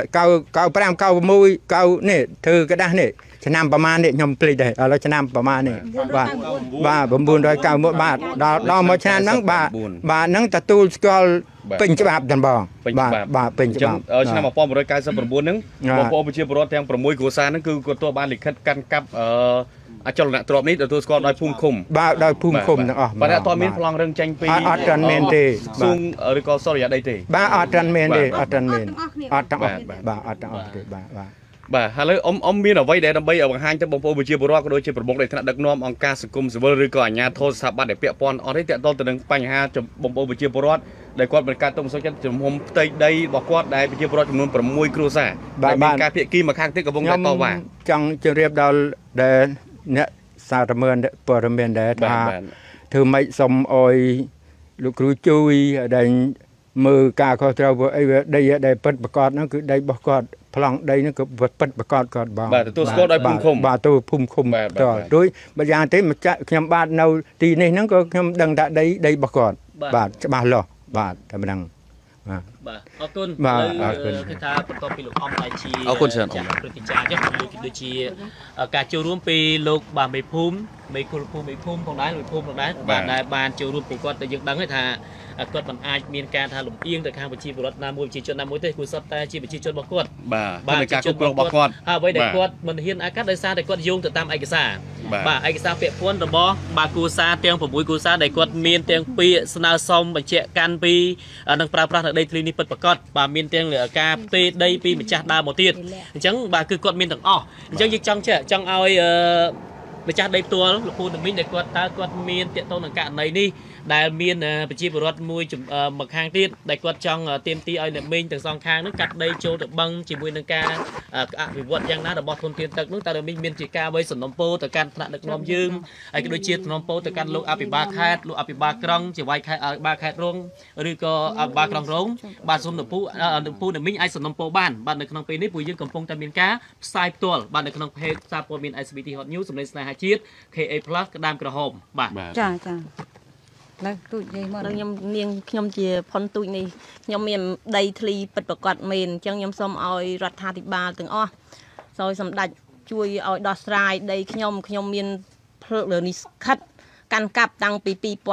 95 96 9នេះធ្វើกระดาษនេះឆ្នាំប្រមាណនេះខ្ញុំភ្លេចដែរឥឡូវឆ្នាំប្រមាណនេះបាទ991បាទដល់មកឆ្នាំហ្នឹងបាទហ្នឹងទទួលស្គាល់ពេញច្បាប់ទាំងបងបាទពេញច្បាប់ឆ្នាំ1999ហ្នឹងបងប្អូនប្រជាពលរដ្ឋទាំង6គ្រួសារហ្នឹងគឺគាត់ទទួលបានលិខិតកាន់កាប់អចលនទ្រព្យនេះទទួលស្គាល់ដោយភូមិឃុំបាទដោយភូមិឃុំទាំងអស់បាទអត់មានប្លង់រឹងចេញពីអត់ទាន់មានទេសួងឬក៏សរិយាដីទេបាទអត់ទាន់មានទេអត់ទាន់មានអត់ទាំងអស់បាទអត់ទាំងអស់ទេបាទបាទហើយឥឡូវអ៊ំមានអ្វីដែលដើម្បីឲ្យបង្ហាញទៅបងប្អូនប្រជាពលរដ្ឋក៏ដូចជាប្រមុខនៃថ្នាក់ដឹកនាំអង្គការសង្គមស៊ីវិលឬក៏អាជ្ញាធរស្ថាប័នដែលពាក់ព័ន្ធអត់ទេតាក់ទងទៅនឹងបញ្ហាបងប្អូនប្រជាពលរដ្ឋដែលគាត់មានការទុំសុខចិត្តជំហុំផ្ទៃដីរបស់គាត់ដែលប្រជាពលរដ្ឋចំនួន6គ្រួសារដែលមានការភាគីមួយខាងទៀតកំពុងតែតវ៉ាចង់ជម្រាបដល់ដែលអ្នកសារព័ត៌មានដែលថាធ្វើម៉េចសុំអោយលោកគ្រូជួយដែលមើលការខុសត្រូវអីដីដែលពិតប្រកបហ្នឹងគឺដីរបស់គាត់ប្លង់ដីហ្នឹងគឺពិតប្រកបគាត់បងបាទទទួលស្គាល់ដោយភូមិឃុំបាទទៅភូមិឃុំតដោយបើយ៉ាងទេម្ចាស់ខ្ញុំបាទនៅទីនេះហ្នឹងក៏ខ្ញុំដឹងថាដីរបស់គាត់បាទច្បាស់លាស់បាទតែមិនដឹងបាទអរគុណគឺថាបន្ទាប់ពីលោកអ៊ំតែជាអរគុណច្រើនព្រឹត្តិការណ៍ចុះដូចជាការចូលរួមពីលោកបាទមេភូមិមេគុលភូមិមេភូមិផងដែរមេភូមិផងដែរបាទដែលបានចូលរួមពួកគាត់តែយើងដឹងថាគាត់មិនអាចមានការថាលំអៀងទៅខាងប្រជាពលរដ្ឋណាមួយប្រជាជនណាមួយទេគឺសុទ្ធតែជាប្រជាជនរបស់គាត់បាទការគ្រប់គ្រងរបស់គាត់ហើយអ្វីដែលគាត់មិនហ៊ានអាកាត់ដោយសារតែគាត់យោងទៅតាមឯកសារបាទឯកសារពាក្យពន្ធរបស់បាទគូសាទាំង6គូសាដែលគាត់មានទាំងពាក្យស្នើសុំបញ្ជាក់កាន់ពីនឹងប្រើប្រាស់នៅដីធ្លីនេះពិតប្រាកដបាទមានទាំងការផ្ទេរដីពីម្ចាស់ដើមមកទៀតអញ្ចឹងបាទគឺគាត់មានទាំងអស់អញ្ចឹងយើងចង់ឲ្យម្ចាស់ដីផ្ទាល់លោកពូណាមីងដែលគាត់មានតាក់ទងនឹងករណីនេះដែលមានប្រជាពលរដ្ឋមួយខាងទៀតដែលគាត់ចង់ទាមទារឲ្យអ្នកមីងទាំងសងខាងនឹងកាត់ដីចូលទៅបឹងជាមួយនឹងការអភិវឌ្ឍយ៉ាងណារបស់ធនធានទឹកនោះតើអ្នកមីងមានជាការអ្វីសំណុំពរទៅកាន់ថ្នាក់ដឹកនាំយើងហើយក៏ដូចជាសំណុំពរទៅកាន់លោកអភិបាលខេត្តលោកអភិបាលក្រុងជាវាយខេត្តបាលខេត្តរងឬក៏អភិបាលក្រុងរងបាទសូមលោកពូអ្នកមីងអាចសំណុំពរបានបាទនៅក្នុងពេលនេះពួកយើងកំពុងតែមានការផ្សាយផ្ទាល់បាទនៅក្នុងเพจសារព័ត៌មាន SBT Hot News សម្លេងស្នេហាជាតិ KA+ ក្តាមក្រហមបាទចាឡើយទូចនិយាយមកខ្ញុំជាផុនទូចនេះខ្ញុំមានដីធ្លីពិតប្រកបមែនអញ្ចឹងខ្ញុំសូមឲ្យរដ្ឋាភិបាលទាំងអស់សូមសម្ដេចជួយឲ្យដោះស្រាយដីខ្ញុំមានលើនេះខិតកាន់កាប់តាំងពី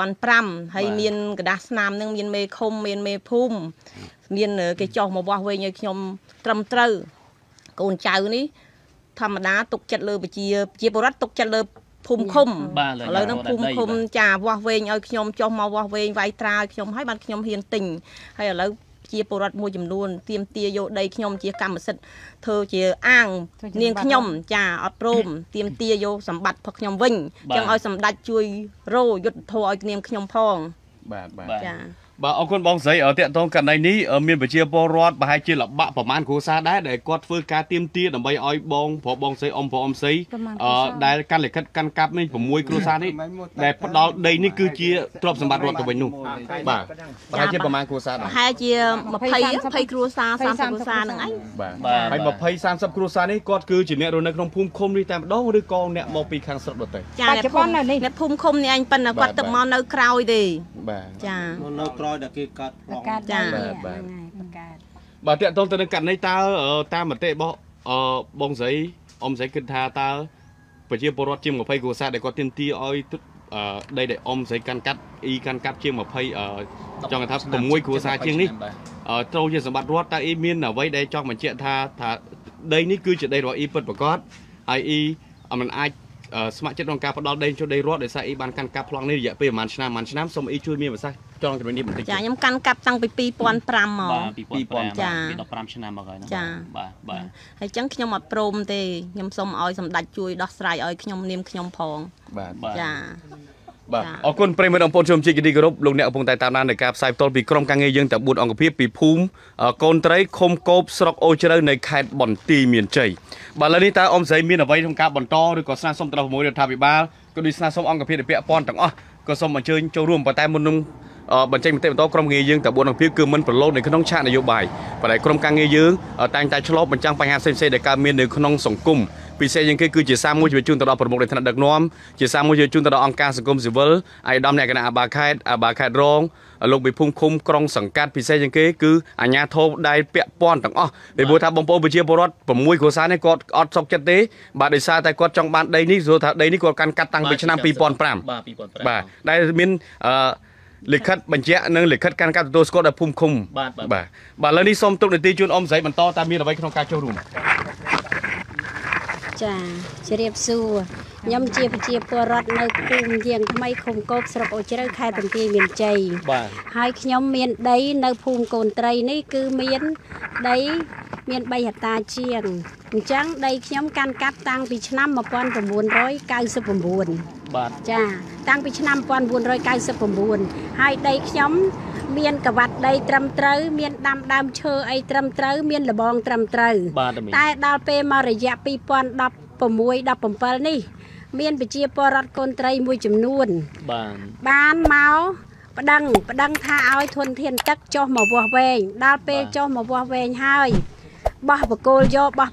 2005ហើយមានกระดาษស្នាមនឹងមានមេឃុំមានមេភូមិមានគេចោះមកវាស់វែងឲ្យខ្ញុំត្រឹមត្រូវកូនចៅនេះធម្មតាទុកចិត្តលើប្រជាពលរដ្ឋទុកចិត្តលើភូមិឃុំឥឡូវហ្នឹងភូមិឃុំចាវាស់វែងឲ្យខ្ញុំចុះមកវាស់វែងវាយត្រាឲ្យខ្ញុំហើយបានខ្ញុំហ៊ានទិញហើយឥឡូវជាពលរដ្ឋមួយចំនួនទាមទារយកដីខ្ញុំជាកម្មសិទ្ធិធ្វើជាអាងនាងខ្ញុំចាអត់ព្រមទាមទារយកសម្បត្តិរបស់ខ្ញុំវិញអញ្ចឹងឲ្យសម្ដេចជួយរោយុទ្ធធរឲ្យនាងខ្ញុំផងបាទចាបាទអរគុណបងស្រីតាក់ទងករណីនេះមានប្រជាពលរដ្ឋប្រហែលជាលបាក់ប្រមាណគ្រួសារដែរដែលគាត់ធ្វើការទៀមទាដើម្បីឲ្យបងស្រីអ៊ំស្រីដែលកាន់លិខិតកាន់កាប់នេះ6គ្រួសារនេះដែលផ្ដល់ដីនេះគឺជាទ្រព្យសម្បត្តិរដ្ឋទៅវិញនោះបាទប្រហែលជាប្រមាណគ្រួសារដែរប្រហែលជា20គ្រួសារ30គ្រួសារហ្នឹងឯងបាទហើយ20 30គ្រួសារនេះគាត់គឺជាអ្នករស់នៅក្នុងភូមិឃុំនេះតែម្ដងឬក៏អ្នកមកពីខាងស្រុកដទៃចាអ្នកភូមិនៅនេះអ្នកភូមិឃុំនេះឯងប៉ុន្តែគាត់ទៅមកនៅក្រោយទេបាទចានៅក្រោយដែលគេកាត់ប្លង់ចាបាទតាក់ទងទៅនឹងករណីតើតាមមតិរបស់បងស្រីអ៊ំស្រីគិតថាតើប្រជាពលរដ្ឋជាង20គ្រួសារដែលគាត់ទាមទារឲ្យដីដែលអ៊ំស្រីកាន់កាត់កាន់កាត់ជាង20ចង់ថា6គ្រួសារជាងនេះត្រូវជាសម្បត្តិរដ្ឋតើមានអ្វីដែលចង់បញ្ជាក់ថាដីនេះគឺជាដីរបស់ពិតប្រាកដហើយមិនអាចស្ម័គ្រចិត្តក្នុងការផ្ដល់ដីជូនដីរដ្ឋដោយសារបានកាន់កាប់ប្លង់នេះរយៈពេលប្រហែលឆ្នាំសូមជួយមានប្រសាសន៍ចង់ជំនាញនេះបន្តិចចាខ្ញុំកាន់កាប់តាំងពី2005មក 2005ចា15ឆ្នាំមកហើយណាបាទហើយអញ្ចឹងខ្ញុំអត់ព្រមទេខ្ញុំសូមឲ្យសម្ដេចជួយដោះស្រាយឲ្យខ្ញុំនាមខ្ញុំផងបាទចាបាទអរគុណប្រិយមិត្តបងប្អូនជនជាតិគោរពលោកអ្នកកំពុងតែតាមដាននៃការផ្សាយផ្ទាល់ពីក្រុមការងារយើងតា4អង្គភាពពីភូមិកូនត្រីឃុំគោបស្រុកអូជ្រៅនៅខេត្តបន្ទាយមានជ័យបាទឥឡូវនេះតើអ៊ំស្រីមានអ្វីក្នុងការបន្តឬក៏ស្នើសុំទៅជាមួយរដ្ឋាភិបាលក៏ដូចស្នើសុំអង្គភាពពាក់ព័ន្ធទាំងអស់ក៏សូមអញ្ជើញចូលរួមប៉ុន្តែមុននឹងបញ្ចេញមតិបន្តក្រុមការងារយើងតា4អង្គភាពគឺមិនប្រឡូកនៅក្នុងឆាកនយោបាយប៉ុន្តែក្រុមការងារយើងតែងតែឆ្លប់បញ្ចាំងបញ្ហាផ្សេងៗដែលកើតមាននៅក្នុងសង្គមពិសេសជាងគេគឺជាសារមួយជួយជូនទៅដល់ប្រមុខនៃឋានៈដឹកនាំជាសារមួយជួយជូនទៅដល់អង្គការសង្គមស៊ីវិលអាយដាមអ្នកគណៈអាបាខេត្តរងលោកវិភូមិឃុំក្រុងសង្កាត់ពិសេសជាងគេគឺអាជ្ញាធរដែលពាក់ព័ន្ធទាំងអស់ពីព្រោះថាបងប្អូនប្រជាពលរដ្ឋ6គ្រួសារនេះគាត់អត់សុខចិត្តទេបាទដោយសារតែគាត់ចង់បានដីនេះព្រោះថាដីនេះគាត់កាន់កាត់តាំងពីឆ្នាំ2005បាទដែលមានលិខិតបញ្ជាក់និងលិខិតកាន់កាប់ទទួលស្គាល់ដល់ភូមិឃុំបាទឥឡូវនេះសូមទុកនាទីជូនអ៊ំស្រីបន្តតាមមានអ្វីក្នុងការចូលរួមចាជ្រាបសួរខ្ញុំជាប្រជាពលរដ្ឋនៅភូមិយាងថ្មីឃុំគោកស្រុកអូជ្រៅខេត្តបន្ទាយមានជ័យហើយខ្ញុំមានដីនៅភូមិកូនត្រីនេះគឺមានដីមាន3ហិកតាជាងអញ្ចឹងដីខ្ញុំកាន់កាប់តាំងពីឆ្នាំ1999 បាទចាតាំងពីឆ្នាំ1999ហើយដីខ្ញុំមានកវ៉ាត់ដីត្រឹមត្រូវមានដាំដើមឈើអីត្រឹមត្រូវមានលបងត្រឹមត្រូវតែដល់ពេលមករយៈ2016-17នេះមានប្រជាពលរដ្ឋកូនត្រីមួយចំនួនបានមកប្តឹងថាឲ្យធនធានទឹកចុះមកវាស់វែងដល់ពេលចុះមកវាស់វែងហើយបោះបកគោលយកប៉ះ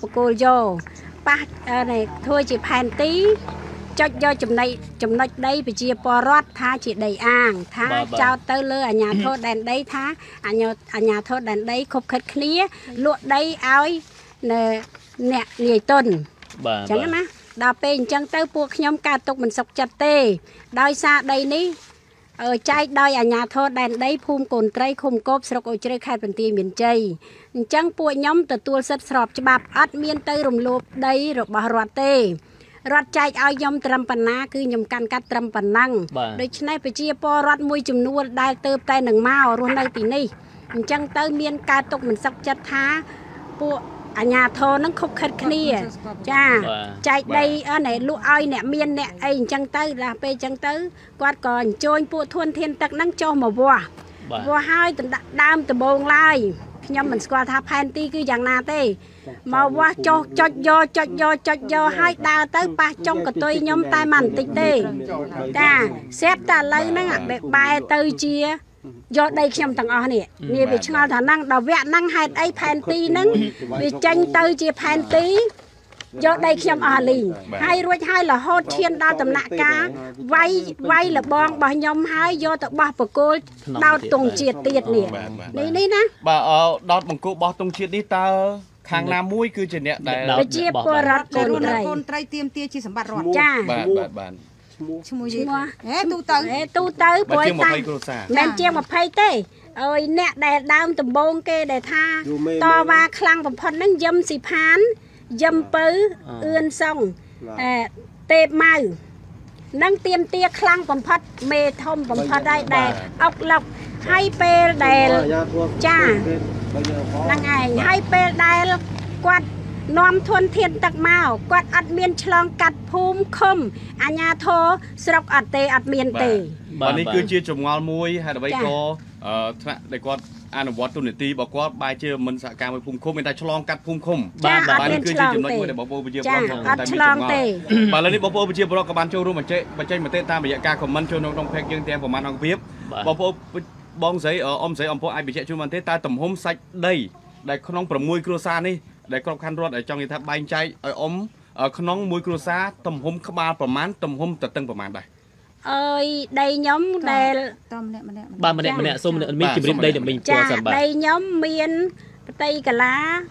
ធ្វើជាផែនទីចុចយកចំណុចដីប្រជាពលរដ្ឋថាជាដីអាងថាចោតទៅលើអាជ្ញាធរដែនដីថាអាជ្ញាធរដែនដីខុបខិតគ្នាលក់ដីឲ្យអ្នកនាយទុនអញ្ចឹងណាដល់ពេលអញ្ចឹងទៅពួកខ្ញុំកើតទុកមិនសុខចិត្តទេដោយសារដីនេះចែកដោយអាជ្ញាធរដែនដីភូមិកូនត្រីឃុំគោបស្រុកអូជ្រៅខេត្តបន្ទាយមានជ័យអញ្ចឹងពួកខ្ញុំទទួលសិទ្ធិស្របច្បាប់អត់មានទៅរំលោភដីរបស់រដ្ឋទេរដ្ឋចែកឲ្យខ្ញុំត្រឹមប៉ុណ្ណាគឺខ្ញុំកាន់កាត់ត្រឹមប៉ុណ្ណឹងដូច្នេះប្រជាពលរដ្ឋមួយចំនួនដែលទៅតែនឹងមករស់នៅទីនេះអញ្ចឹងទៅមានការទុកមិនសុខចិត្តថាពួកអាជ្ញាធរនឹងខុបខិតគ្នាចាចែកដីលក់ឲ្យអ្នកមានអ្នកអីអញ្ចឹងទៅដល់ពេលអញ្ចឹងទៅគាត់ក៏អញ្ជើញពួកធនធានទឹកហ្នឹងចុះមកវាស់ឲ្យដើមដំបងឡើយខ្ញុំមិនស្គាល់ថាផែនទីគឺយ៉ាងណាទេមកវាស់ចុះចុចយកឲ្យដើរទៅប៉ះចុងកតុយខ្ញុំតែមិនបន្តិចទេចាសេបតែឥឡូវហ្នឹងបែរទៅជាយកដីខ្ញុំទាំងអស់នេះវាឆ្ងល់ថាហ្នឹងដល់វគ្គហ្នឹងហេតុអីផែនទីហ្នឹងវាចេញទៅជាផែនទីយកដីខ្ញុំអស់លីងហើយរួចហើយរហូតឈានដល់ដំណាក់កាលវាយលបងរបស់ខ្ញុំហើយយកទៅបោះបកគោលដោតទងជាតិទៀតនេះណាបាទដោតបង្គោលបោះទងជាតិនេះតើខាងណាមួយគឺជាអ្នកដែលប្រជាពលរដ្ឋកូនត្រីទៀមទាជាសម្បត្តិរដ្ឋចាបាទឈ្មោះទូទៅព្រោះតែមិនជាង20ទេអើយអ្នកដែលដើមដំបងគេដែលថាតវ៉ាខ្លាំងបំផុតហ្នឹងយឹមស៊ីផានយឹមពៅអឿនសុងទេពម៉ៅនឹងទៀមទាខ្លាំងបំផុតមេធំបំផុតហើយដែលអុកឡុកហើយពេលដែលចាហ្នឹងឯងហើយពេលដែលគាត់នាំធនធានទឹកមកគាត់អត់មានឆ្លងកាត់ភូមិឃុំអាជ្ញាធរស្រុកអត់មានទេបាទនេះគឺជាចម្ងល់មួយហើយអ្វីក៏ថ្នាក់ដែលគាត់អនុវត្តទូនីតិរបស់គាត់បែរជាមិនសហការមួយភូមិឃុំមានតែឆ្លងកាត់ភូមិឃុំបាទគឺជាចំណុចមួយដែលបងប្អូនប្រជាពលរដ្ឋតែមានចម្ងល់បាទឥឡូវនេះបងប្អូនប្រជាពលរដ្ឋក៏បានចូលរួមបញ្ចេញមតិតាមរយៈការខមមិនចូលក្នុង page យើងទាំងប្រមាណអង្គភាពបងប្អូនបងស្រីអ៊ំស្រីអំពូអាចបញ្ជាក់ជូនបានទេតើទំហំសាច់ដីដែលក្នុង6គ្រួសារនេះដែលក្របខ័ណ្ឌរដ្ឋចង់និយាយថាបែងចែកឲ្យអ៊ំក្នុងមួយគ្រួសារទំហំក្បាលប្រមាណទំហំតឹងប្រមាណដែរអើយដីខ្ញុំដែលតម្នាក់ម្នាក់បាទម្នាក់សូមមានជំរាបដីដើម្បីស្គាល់សិនបាទដីខ្ញុំមានផ្ទៃកាឡា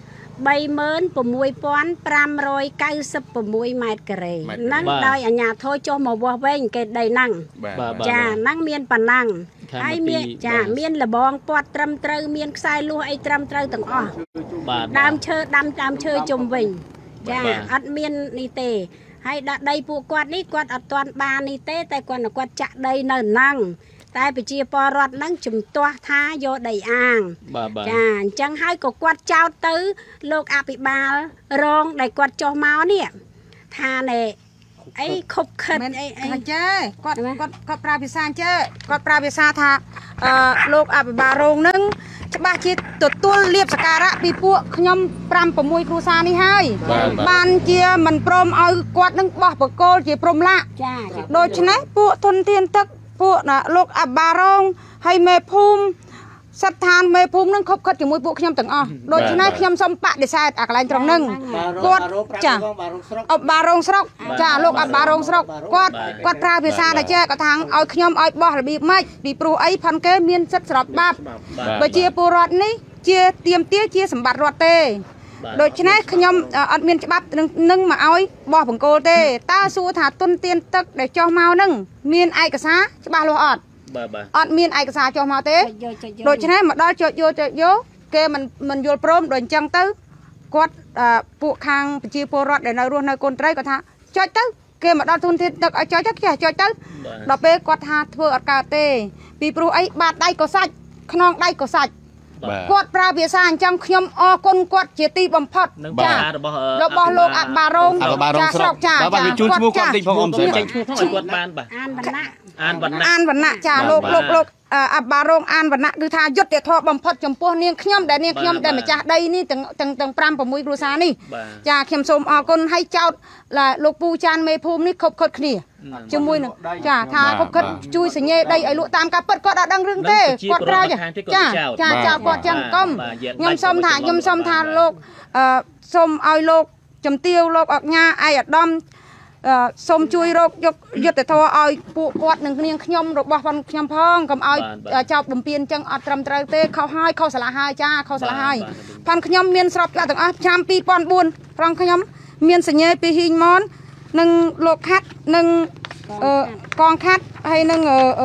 36,596 ម៉ែត្រការ៉េហ្នឹងដោយអាជ្ញាធរចុះមកវាស់វែងគេដីហ្នឹងចាហ្នឹងមានប៉ុណ្ណឹងហើយមានចាមានលបងពាត់ត្រឹមត្រូវមានខ្សែលួសអីត្រឹមត្រូវទាំងអស់ដើមឈើដើមឈើជុំវិញចាអត់មាននេះទេហើយដាក់ដីពួកគាត់នេះគាត់អត់ទាន់បាននេះទេតែគាត់ចាក់ដីនៅហ្នឹងតែប្រជាពលរដ្ឋហ្នឹងជំទាស់ថាយកដីអាងចាអញ្ចឹងហើយក៏គាត់ចោទទៅលោកអភិបាលរងដែលគាត់ចុះមកនេះថាណែអីខົບខិតអីចេគាត់ប្រើភាសាចេគាត់ប្រើភាសាថាលោកអភិបាលរងហ្នឹងច្បាស់ជាទទួលលៀបសការៈពីពួកខ្ញុំ5 6គ្រួសារនេះហើយបានជាមិនព្រមឲ្យគាត់នឹងបោះបកគោលជាព្រំឡាក់ដូច្នេះពួកធនធានទឹកពួកលោកអបារងហើយមេភូមិសត្វឋានមេភូមិនឹងខົບខិតជាមួយពួកខ្ញុំទាំងអស់ដូច្នេះខ្ញុំសូមបដិសេធអាកន្លែងត្រង់ហ្នឹងគាត់ចាអបារងស្រុកចាលោកអបារងស្រុកគាត់ប្រើភាសាដែលចេះគាត់ថាឲ្យខ្ញុំឲ្យបោះរបៀបម៉េចពីព្រោះអីផាន់គេមានសិទ្ធិស្របច្បាប់ប្រជាពលរដ្ឋនេះជាទៀមទាជាសម្បត្តិរដ្ឋទេដូច្នេះខ្ញុំអត់មានច្បាប់នឹងមកឲ្យបោះបង្គោលទេតើសួរថាទុនទានទឹកដែលចុះមកនឹងមានឯកសារច្បាស់លាស់អត់អត់មានឯកសារចុះមកទេដូច្នេះមកដល់ចុចយកគេមិនយល់ព្រមដូចអញ្ចឹងទៅគាត់ពួកខាងប្រជាពលរដ្ឋដែលនៅរស់នៅកូនត្រីគាត់ថាចុចទៅគេមកដល់ទុនធានទឹកឲ្យចុចទៅដល់ពេលគាត់ថាធ្វើអត់កើតទេពីព្រោះអីបាតដៃក៏សាច់ខ្នងដៃក៏សាច់គាត់ប្រើភាសាអញ្ចឹងខ្ញុំអរគុណគាត់ជាទីបំផុតចារបស់លោកអបារងចាស្រុកចាបាទជួយឈ្មោះគាត់តិចផងអ៊ំស្រីចេញឈ្មោះឲ្យគាត់បានបាទអានវណ្ណៈអានវណ្ណៈចាលោកអបារងអានវណ្ណៈគឺថាយុត្តិធម៌បំផុតចំពោះនាងខ្ញុំដែលម្ចាស់ដីនេះទាំង5 6គ្រួសារនេះចាខ្ញុំសូមអរគុណឲ្យចោតលោកពូចានមេភូមិនេះខົບខិតគ្នាជាមួយនឹងចាថាខົບខិតជួយសញ្ញេដីឲ្យលក់តាមការពិតគាត់អត់ដឹងរឿងទេគាត់ប្រើចាចោតគាត់ចឹងកុំខ្ញុំសូមថាលោកសូមឲ្យលោកជំទាវលោកអញ្ញាឯកឧត្តមសូមជួយរកយកយុទ្ធធរឲ្យពួកគាត់នឹងនាងខ្ញុំរបស់ខ្ញុំផងកុំឲ្យចោតបំពេញចឹងអត់ត្រឹមត្រូវទេខុសហើយខុសឆ្លាស់ហើយចាខុសឆ្លាស់ហើយផាន់ខ្ញុំមានស្របច្បាប់ទាំងអស់ឆ្នាំ2004ផងខ្ញុំមានសញ្ញេពីហ៊ីងម៉ននិងលោកខាត់និងកងខាត់ហើយនឹង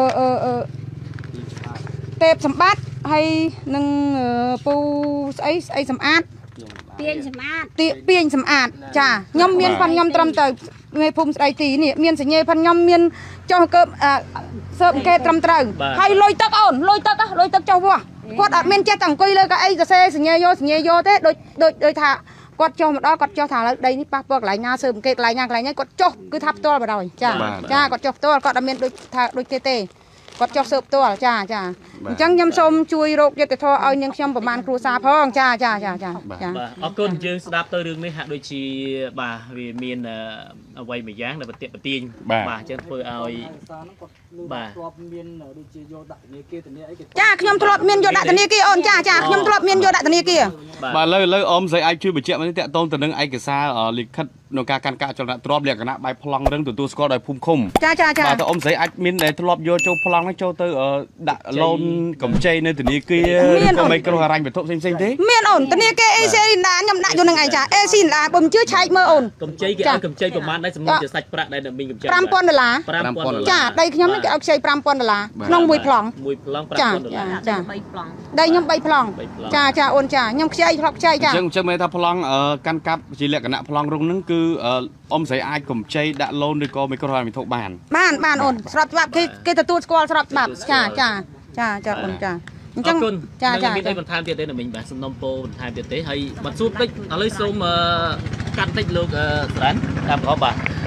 ទេពសម្បត្តិហើយនឹងពូស្អីសម្អាតពាញសម្អាតចាខ្ញុំមានផាន់ខ្ញុំត្រឹមទៅមេភូមិស្ដីទីនេះមានសញ្ញេផាន់ខ្ញុំមានចុះកើបសើបអង្កេតត្រឹមត្រូវហើយលុយទឹកអូនលុយទឹកចុះវាស់គាត់អត់មានចេះតែអង្គុយលើកៅអីសរសេរសញ្ញេយកទេដូចថាគាត់ចុះមកដល់គាត់ចុះថាឥឡូវដីនេះប៉ះពាល់កន្លែងណាសើបអង្កេតកន្លែងណាគាត់ចុះគឺថាផ្ទាល់បណ្ដោយចាគាត់ចុះផ្ទាល់គាត់អត់មានដូចគេទេគាត់ចុះសើបផ្ទាល់ចាអញ្ចឹងខ្ញុំសូមជួយរកយុទ្ធធរឲ្យនាងខ្ញុំប្រមាណគ្រួសារផងចាបាទអរគុណយើងស្ដាប់ទៅរឿងនេះហាក់ដូចជាបាទវាមានអ្វីមួយយ៉ាងដែលប្រតិបទាញបាទអញ្ចឹងធ្វើឲ្យបាទធ្លាប់មានដូចជាយកដាក់ធនាគារអីគេចាខ្ញុំធ្លាប់មានយកដាក់ធនាគារអូនចាខ្ញុំធ្លាប់មានយកដាក់ធនាគារបាទឥឡូវអ៊ំស្រីអាចជួយបញ្ជាក់មកនេះតាក់ទងទៅនឹងឯកសារលិខិតក្នុងការកាន់កាកចលនាទ្រព្យលក្ខណៈបែបប្លង់រឹងទទួលស្គាល់ដោយភូមិឃុំចាបាទតើអ៊ំស្រីអាចមានដែលធ្លាប់យកចូលប្លង់ហ្នឹងចូលទៅដាក់ឡូនកម្ចីនៅធនាគារក៏មិនគ្រោះហិរញ្ញវត្ថុផ្សេងទេមានអូនធនាគារអេស៊ីលីនដាខ្ញុំដាក់យកនឹងឯងចាអេស៊ីលីនដាបើមិនជឿឆែកមើលអូនកម្ចីគេឲ្យកម្ចីប្រហែលដែរសំណុំជាសាច់ប្រាក់ដែលមានកម្ចី $5,000ចាដីខ្ញុំនេះគេឲ្យខ្ចី$5,000ក្នុងមួយប្លង់ចាដីខ្ញុំ3ប្លង់ចាអូនចាខ្ញុំខ្ចីធ្លាប់ខ្ចីចាអញ្ចឹងមើលថាប្លង់កាន់កាប់ជាលក្ខណៈប្លង់រុងហ្នឹងគឺអ៊ំស្រីអាចកម្ចីដាក់ឡូនឬក៏មិនគ្រោះហិរញ្ញវត្ថុបានអូនស្របច្បាប់គេទទួលស្គាល់ស្របច្បាប់ចាអូនចាអញ្ចឹងមានអីបន្ថែមទៀតទេណាមិញបាទសំណុំពោបន្ថែមទៀតទេហើយបាត់សួរតិចឥឡូវសូមកាត់តិចលោកសរ៉ាន់តាមក្រោយបាទ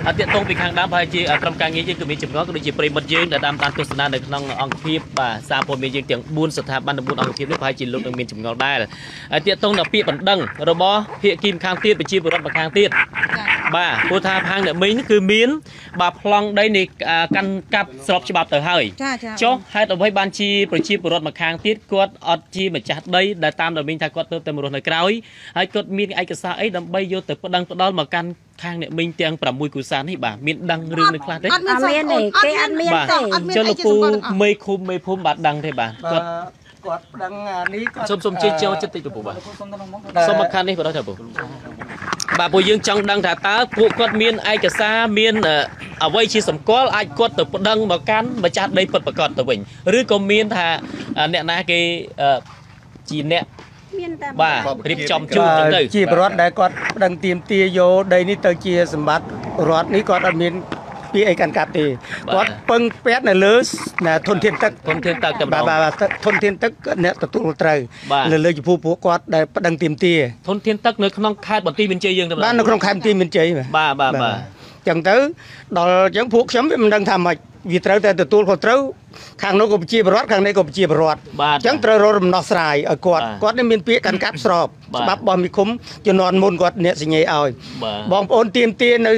tiện tông bị kháng đám phải chi trong càng nghĩ cứมีจุดง้อก็ដូចជាប្រិមិត្តយើងដែលតាមតាមទស្សនានៅក្នុងអង្គភាពបាទសារព័ត៌មានយើងទាំង4ស្ថាប័ន9អង្គភាពនេះប្រហែលជាលោកនឹងមានចម្ងល់ដែរទាក់ទងដល់ពាក្យបណ្ដឹងរបស់ភាគីម្ខាងទៀតប្រជាពលរដ្ឋម្ខាងទៀតបាទព្រោះថាខាងអ្នកមីងគឺមានបាទប្លង់ដីនៃកាន់កាប់ស្របច្បាប់ទៅហើយចុះហេតុអ្វីបានជាប្រជាពលរដ្ឋម្ខាងទៀតគាត់អត់ជាម្ចាស់ដីដែលតាមដែលមីងថាគាត់ទៅតែមករស់នៅក្រោយហើយគាត់មានឯកសារអីដើម្បីយកទៅប្តឹងផ្ដាល់មកកាន់ខាងអ្នកមីងទាំង6គូសាននេះបាទមានដឹងរឿងនៅខ្លះទេអត់មានទេគេអត់មានទេចុះលោកពូមេឃុំមេភូមិបាទដឹងទេបាទគាត់ដឹងនេះគាត់សុំជិះចូលចិត្តតិចពូបាទសុំមកខាងនេះបាទថាពូបាទពួកយើងចង់ដឹងថាតើពួកគាត់មានឯកសារមានអ្វីជាសម្គាល់អាចគាត់ទៅប្តឹងមកកាន់ម្ចាស់ដីពិតប្រាកដទៅវិញឬក៏មានថាអ្នកណាគេជាអ្នកមានតែបាទរៀបចំជូនទៅជាប្រវត្តិដែលគាត់ប្តឹងទាមទារយកដីនេះទៅជាសម្បត្តិរដ្ឋនេះគាត់អត់មានពីអីកាន់កាប់ទេគាត់ពឹងពាក់នៅលើធនធានទឹកតែម្ដងបាទធនធានទឹកអ្នកទទួលត្រូវលើចំពោះពួកគាត់ដែលប្តឹងទាមទារធនធានទឹកនៅក្នុងខេត្តបន្ទាយមានជ័យយើងទៅបាទនៅក្នុងខេត្តបន្ទាយមានជ័យបាទចឹងទៅដល់ចឹងពួកខ្ញុំវាមិនដឹងថាម៉េចវាត្រូវតែទទួលខុសត្រូវខាងនោះក៏ប្រជាពលរដ្ឋខាងនេះក៏ប្រជាពលរដ្ឋអញ្ចឹងត្រូវរកដំណោះស្រាយឲ្យគាត់នេះមានពាក្យកាន់កាប់ស្របច្បាប់របស់មីឃុំជំនាន់មុនគាត់អ្នកសញ្ញេឲ្យបងប្អូនទៀមទានៅ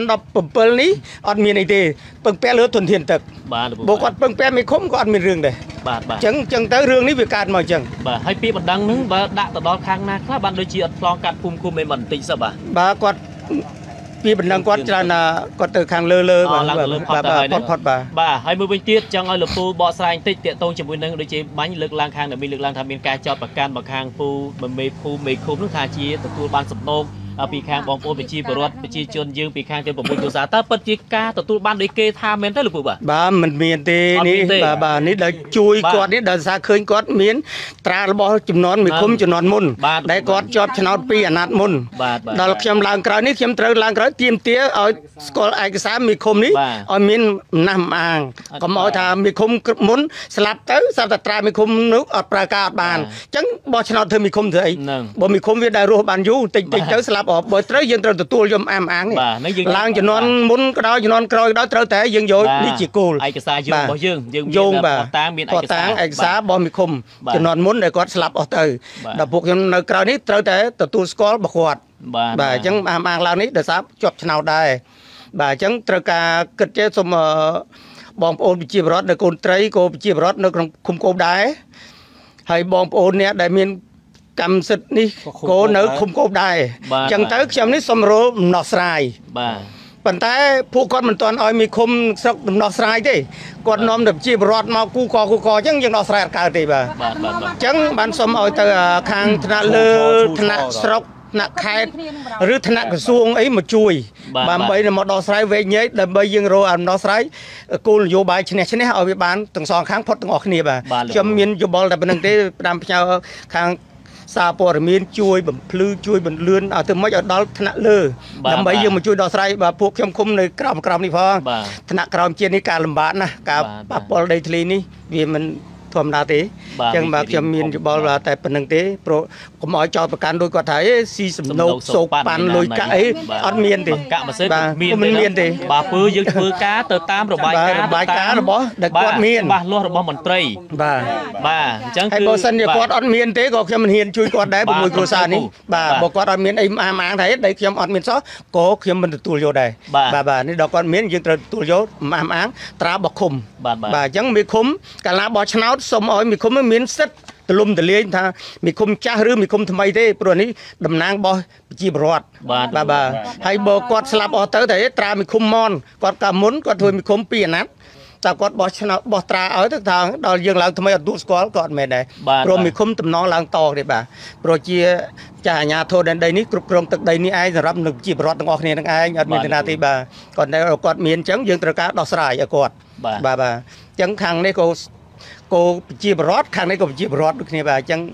2017នេះអត់មានអីទេពឹងពាក់លើធនធានទឹកបើគាត់ពឹងពាក់មីឃុំក៏អត់មានរឿងដែរអញ្ចឹងទៅរឿងនេះវាកើតមកអញ្ចឹងបាទហើយពាក្យបណ្ដឹងហ្នឹងបើដាក់ទៅដល់ខាងណាខ្លះបានដូចជាអត់ឆ្លងកាត់ភូមិឃុំឯបន្តិចសោះបាទគាត់ពីបណ្ដឹងគាត់ច្រើនណាគាត់ទៅខាងលើផុតបាទហើយមួយវិញទៀតចង់ឲ្យលោកពូបកស្រាយបន្តិចតាក់ទងជាមួយនឹងដូចជាបាញ់លើកឡើងខាងដែលមានលើកឡើងថាមានការចោទប្រកាន់មកខាងពូមេភូមិមេឃុំនោះថាជាទទួលបានសំណូកពីខាងបងប្អូនប្រជាពលរដ្ឋប្រជាជនយើងពីខាងទាំង6គ្រួសារតើពិតជាការទទួលបានដោយគេថាមែនទេលោកពូបាទមិនមានទេនេះបាទនេះដែលជួយគាត់នេះដោយសារឃើញគាត់មានត្រារបស់ចំនួនមីឃុំចំនួនមុនដែលគាត់ជាប់ឆ្នោតពីអាណត្តិមុនដល់ខ្ញុំឡើងក្រោយនេះខ្ញុំត្រូវឡើងក្រោយទាមទារឲ្យស្គាល់ឯកសារមីឃុំនេះឲ្យមានអំណះអំអាងកុំឲ្យថាមីឃុំមុនស្លាប់ទៅស្រាប់តែត្រាមីឃុំនោះអត់ប្រើការអត់បានអញ្ចឹងបោះឆ្នោតធ្វើមីឃុំធ្វើអីបើមីឃុំវាដែលរស់បានយូរតិចទៅស្លាប់បើត្រូវយើងត្រូវទទួលយកអាំងឡើងចំនួនមុនក៏ដោយចំនួនក្រោយក៏ដោយត្រូវតែយើងយកនេះជាគោលឯកសារយើងរបស់យើងមានតាមមានឯកសាររបស់មីឃុំចំនួនមុនដែលគាត់ស្លាប់អស់ទៅដល់ពួកខ្ញុំនៅក្រោយនេះត្រូវតែទទួលស្គាល់របស់គាត់បាទអញ្ចឹងអាំងឡើងនេះដោយសារជាប់ឆ្នោតដែរបាទអញ្ចឹងត្រូវការគិតចេះសូមបងប្អូនប្រជាពលរដ្ឋនៅកូនត្រីក៏ប្រជាពលរដ្ឋនៅក្នុងឃុំគោបដែរហើយបងប្អូនអ្នកដែលមានកម្មសិទ្ធិនេះក៏នៅឃុំគោបដែរអញ្ចឹងទៅខ្ញុំនេះសូមរកដំណោះស្រាយបាទប៉ុន្តែពួកគាត់មិនទាន់ឲ្យមីឃុំស្រុកដំណោះស្រាយទេគាត់នាំតែប្រជាពលរដ្ឋមកគូកអញ្ចឹងយើងដោះស្រាយអត់កើតទេបាទអញ្ចឹងបានសូមឲ្យទៅខាងថ្នាក់លើថ្នាក់ស្រុកថ្នាក់ខេត្តឬថ្នាក់ក្រសួងអីមកជួយដើម្បីមកដោះស្រាយវែងញែកដើម្បីយើងរកដំណោះស្រាយគោលនយោបាយឈ្នះឲ្យវាបានទាំងសងខាងផុតទាំងអស់គ្នាបាទខ្ញុំមានយោបល់តែប៉ុណ្្នឹងទេផ្ដាំផ្ញើខាងសារព័ត៌មានជួយបំភ្លឺជួយបន្លឿនឲ្យទៅមិនឲ្យដល់ថ្នាក់លើដើម្បីយើងមកជួយដោះស្រាយបាទពួកខ្ញុំគុំនៅក្រោមនេះផងថ្នាក់ក្រោមជាតិនេះការលំបាកណាស់ការប៉ះពាល់ដីធ្លីនេះវាមិនធម្មតាទេអញ្ចឹងបាទខ្ញុំមានយោបល់តែប៉ុណ្្នឹងទេព្រោះកុំឲ្យចោលប្រកាន់ដោយគាត់ថាស៊ីសំណូកសោកប៉ាន់លុយកាក់អីអត់មានទេកាក់ម៉ាស៊ីនមានទេបាទពើយើងធ្វើការទៅតាមរបាយការណ៍របស់ដែលគាត់មានច្បាស់លាស់របស់មន្ត្រីបាទអញ្ចឹងគឺបើសិនជាគាត់អត់មានទេក៏ខ្ញុំមិនហ៊ានជួយគាត់ដែរ6គ្រួសារនេះបាទបើគាត់អត់មានអីអាម៉ាងថាដីខ្ញុំអត់មានសោះក៏ខ្ញុំមិនទទួលយកដែរបាទនេះដល់គាត់មានយើងត្រូវទទួលយកអាម៉ាងត្រារបស់ឃុំបាទអញ្ចឹងមេឃុំកាលណាបោះឆ្នោតសូមឲ្យមីឃុំមានសិទ្ធិទលំទលាយថាមីឃុំចាស់ឬមីឃុំថ្មីទេព្រោះនេះតំណាងរបស់ប្រជាពលរដ្ឋបាទហើយបើគាត់ស្លាប់អស់ទៅតែត្រាមីឃុំមនគាត់កាលមុនគាត់ធ្វើមីឃុំ2អាណត្តិតែគាត់បោះឆ្នោតបោះត្រាឲ្យទៅថាដល់យើងឡើងថ្មីអត់ទូស្គាល់ក៏អត់មែនដែរព្រមមីឃុំតំណងឡើងតទេបាទព្រោះជាចាស់អាជ្ញាធរដែនដីនេះគ្រប់គ្រងទឹកដីនេះឯងសម្រាប់នឹងប្រជាពលរដ្ឋទាំងអស់គ្នានឹងឯងអត់មានណាទេបាទគាត់មានអញ្ចឹងយើងត្រូវការដោះស្រាយឲ្យគាត់បាទអញ្ចឹងខាងនេះក៏ប្រជាពលរដ្ឋខាងនេះក៏ប្រជាពលរដ្ឋដូចគ្នាបាទអញ្ចឹង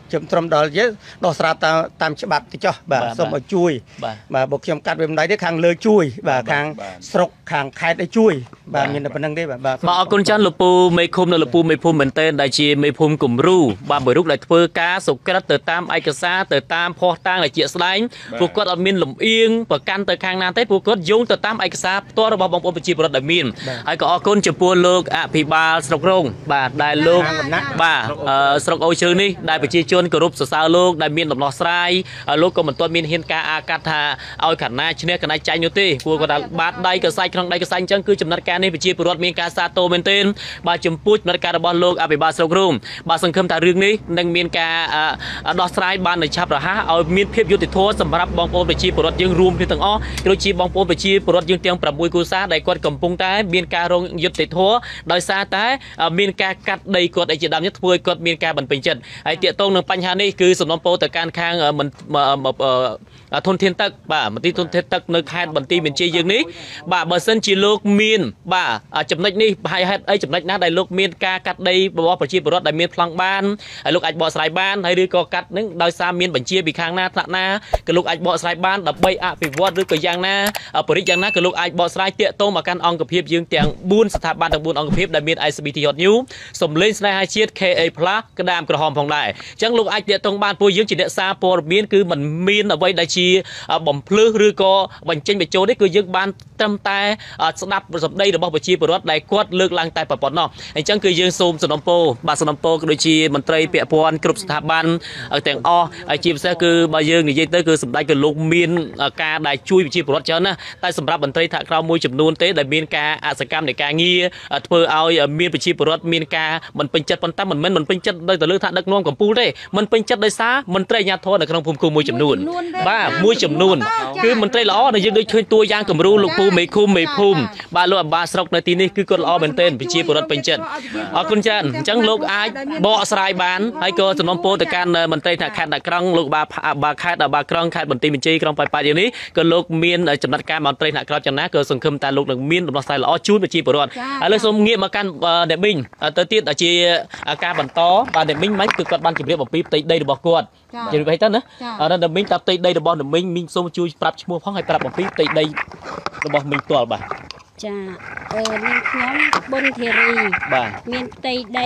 ជំត្រំដល់យើងដោះស្រាយតាមច្បាប់ទៅចុះបាទសូមឲ្យជួយបាទបើខ្ញុំកាត់វាមិនដៃទេខាងលើជួយបាទខាងស្រុកខាងខេត្តឲ្យជួយបាទមានតែប៉ុណ្្នឹងទេបាទអរគុណច្រើនលោកពូមេឃុំនៅលោកពូមេភូមិមែនទែនដែលជាមេភូមិគំរូបាទមួយរូបដែលធ្វើការសុក្រិតទៅតាមឯកសារទៅតាមភស្តុតាងដែលជាក់ស្ដែងពួកគាត់អត់មានលំអៀងប្រកាន់ទៅខាងណាទេពួកគាត់យោងទៅតាមឯកសារផ្ទាល់របស់បងប្អូនប្រជាពលរដ្ឋដែលមានហើយក៏អរគុណចំពោះលោកអភិបាលស្រុករងបាទដែលលោកបាទស្រុកអូជ្រៅនេះដែលប្រជាជនគោរពសរសើរលោកដែលមានដំណោះស្រាយលោកក៏មិនទាន់មានហ៊ានការអាកាត់ថាឲ្យខណៈឈ្នះខណៈចាញ់នោះទេព្រោះគាត់ថាបាតដៃកសាយក្នុងដៃកសាយអញ្ចឹងគឺចំណាត់ការនេះប្រជាពលរដ្ឋមានការសាទរមែនទែនបាទចំពោះចំណាត់ការរបស់លោកអភិបាលស្រុករងបាទសង្ឃឹមថារឿងនេះនឹងមានការដោះស្រាយបាននៅឆាប់រហ័សឲ្យមានភាពយុត្តិធម៌សម្រាប់បងប្អូនប្រជាពលរដ្ឋយើងរួមគ្នាទាំងអស់ដូចជាបងប្អូនប្រជាពលរដ្ឋយើងទាំង6គ្រួសារដែលគាត់កំពុងតែមានការរងយុត្តិធម៌ដោយសារតែមានការកាត់ដីគាត់ឲ្យជាដើមនេះធ្វើឲ្យគាត់មានការបន្ពេញចិត្តហើយទាក់ទងនឹងបញ្ហានេះគឺសំណពរទៅកាន់ខាងធនធានទឹកបាទមន្ទីរធនធានទឹកនៅខេត្តបន្ទាយមានជ័យយើងនេះបាទបើសិនជាលោកមានបាទចំណុចនេះហើយហេតុអីចំណុចណាដែលលោកមានការកាត់ដីរបស់ប្រជាពលរដ្ឋដែលមានប្លង់បានហើយលោកអាចបកស្រាយបានហើយឬក៏កាត់នឹងដោយសារមានបញ្ជាពីខាងណាថ្នាក់ណាក៏លោកអាចបកស្រាយបានដើម្បីអភិវឌ្ឍឬក៏យ៉ាងណាបរិយាយ៉ាងណាក៏លោកអាចបកស្រាយតាក់ទងមកកាន់អង្គភាពយើងទាំង4ស្ថាប័នទាំង4អង្គភាពដែលមាន ICBT Hot News សំលេងស្នេហាជាតិ KA Plus ក្តាមក្រហមផងដែរអញ្ចឹងលោកអាចតាក់ទងបានពួកយើងជាអ្នកសារព័ត៌មានគឺมันមានអ្វីដែលជាបំភ្លឺឬក៏បញ្ចេញបញ្ចូលនេះគឺយើងបានត្រឹមតែស្ដាប់សម្ដីរបស់ប្រជាពលរដ្ឋដែលគាត់លើកឡើងតែប៉ុណ្ណោះអញ្ចឹងគឺយើងសូមសំណពរបាទសំណពរក៏ដូចជាមន្ត្រីពាក់ព័ន្ធគ្រប់ស្ថាប័នទាំងអស់ហើយជាពិសេសគឺបើយើងនិយាយទៅគឺសម្ដេចក៏លោកមានការដែលជួយប្រជាពលរដ្ឋច្រើនណាស់តែសម្រាប់មន្ត្រីថ្នាក់ក្រោមមួយចំនួនទេដែលមានការអសកម្មនៃការងារធ្វើឲ្យមានប្រជាពលរដ្ឋមានការមិនពេញចិត្តប៉ុន្តែមិនមែនមិនពេញចិត្តដោយទៅលើថាដឹកនាំកម្ពុជាទេមិនពេញចិត្តដោយសារមន្ត្រីអាជ្ញាធរនៅក្នុងភូមិឃុំមួយចំនួនបាទមួយចំនួនគឺមន្ត្រីល្អដែលយើងដូចឃើញតួយ៉ាងគំរូលោកពូមេឃុំមេភូមិបាទលោកអាបាស្រុកនៅទីនេះគឺគាត់ល្អមែនទែនប្រជាពលរដ្ឋពេញចិត្តអរគុណច្រើនអញ្ចឹងលោកអាចបកស្រាយបានហើយក៏សំណពរទៅកាន់មន្ត្រីថ្នាក់ខេត្តដាក់ក្រុងលោកបាខេត្តបាក្រុងខេត្តបន្ទាយមានជ័យក្រុងប៉ោយប៉ែតយ៉ាងនេះក៏លោកមានចំណាត់ការមន្ត្រីថ្នាក់ក្រោមយ៉ាងណាក៏សង្ឃឹមថាលោកនឹងមានដំណោះស្រាយល្អជូនប្រជាពលរដ្ឋហើយលើសូមងាកមកកាន់អ្នកមីងទៅទៀតជាការបន្តបាទអ្នកមីងមិនគឺគាត់បានជម្រាបអំពីផ្ទៃដីរបស់គាត់ជម្រាបឲ្យទៅណាអ្នកមីងតាផ្ទៃដីរបស់អ្នកមីងមីងសូមជួយប្រាប់ឈ្មោះផងហើយប្រាប់អំពីផ្ទៃដីរបស់មីងផ្ទាល់បាទចានាងខ្ញុំប៊ុនធីរីបាទមានផ្ទៃដី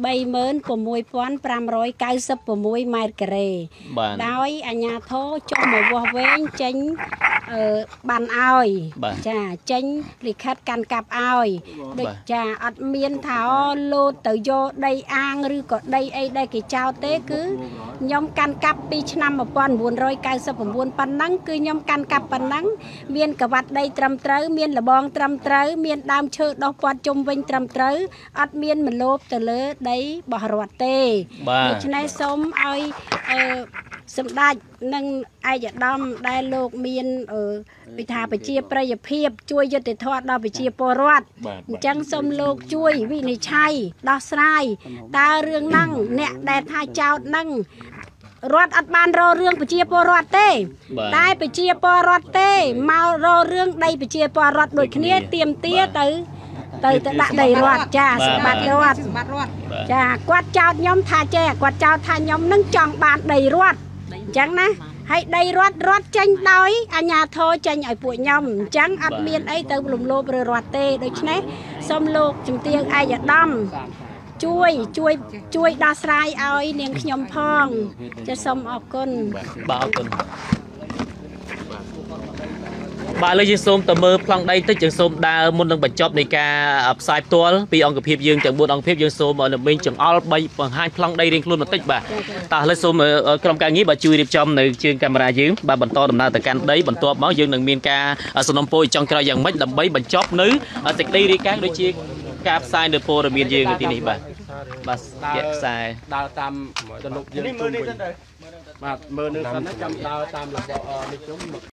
36,596 ម៉ែត្រការ៉េដោយអាជ្ញាធរចុះមកវាស់វែងចេញបានឲ្យចាចេញលិខិតកាន់កាប់ឲ្យដូចចាអត់មានថាលោតទៅយកដីអាងឬក៏ដីអីដែលគេចោទទេគឺខ្ញុំកាន់កាប់ពីឆ្នាំ1999ប៉ុណ្ណឹងគឺខ្ញុំកាន់កាប់ប៉ុណ្ណឹងមានកវ៉ាត់ដីត្រឹមត្រូវមានលបងត្រឹមត្រូវមានដើមឈើដុះព័ទ្ធជុំវិញត្រឹមត្រូវអត់មានមលូបទៅលើដីបោះរដ្ឋទេដូច្នេះសូមឲ្យសម្ដេចនិងឯកឧត្តមដែលលោកមានវិធាប្រជាប្រិយភាពជួយយុត្តិធម៌ដល់ប្រជាពលរដ្ឋអញ្ចឹងសូមលោកជួយវិនិច្ឆ័យដោះស្រាយតើរឿងហ្នឹងអ្នកដែលថាចោតហ្នឹងរដ្ឋអត់បានរករឿងប្រជាពលរដ្ឋទេតែប្រជាពលរដ្ឋទេមករករឿងដីប្រជាពលរដ្ឋដូចគ្នាទៀមទាទៅដាក់ដីរដ្ឋចាសម្បត្តិរដ្ឋចាគាត់ចោទខ្ញុំថាចេះគាត់ចោទថាខ្ញុំនឹងចង់បានដីរដ្ឋអញ្ចឹងណាហើយដីរដ្ឋចេញដោយអាជ្ញាធរចេញឲ្យពួកខ្ញុំអញ្ចឹងអត់មានអីទៅលំលោបឬរដ្ឋទេដូច្នេះសូមលោកជំទាវឯកឧត្តមជួយដោះស្រាយឲ្យនាងខ្ញុំផងចាសូមអរគុណបាទអរគុណបាទឥឡូវយើងសូមទៅមើលប្លង់ដីតិចយើងសូមដើរមុននឹងបញ្ចប់នៃការផ្សាយផ្ទាល់ពីអង្គភាពយើងទាំង4អង្គភាពយើងសូមនៅវិញចង្អុល3បង្ហាញប្លង់ដីរៀងខ្លួនបន្តិចបាទតោះឥឡូវសូមក្រុមការងារបាទជួយរៀបចំនៅជើងកាមេរ៉ាយើងបាទបន្តដំណើរទៅកាន់ដីបន្ទាប់មកយើងនឹងមានការសំណុំពរចុងក្រោយយ៉ាងម៉េចដើម្បីបញ្ចប់នៅសេចក្តីរាយការណ៍ដូចជាការផ្សាយនៅព័ត៌មានយើងនៅទីនេះបាទជាខ្សែដើរតាមទំនុកយើងនេះមើលនេះទៅបាទមើលនឹងសិនណាចាំដើរតាមរបស់នេះខ្ញុំ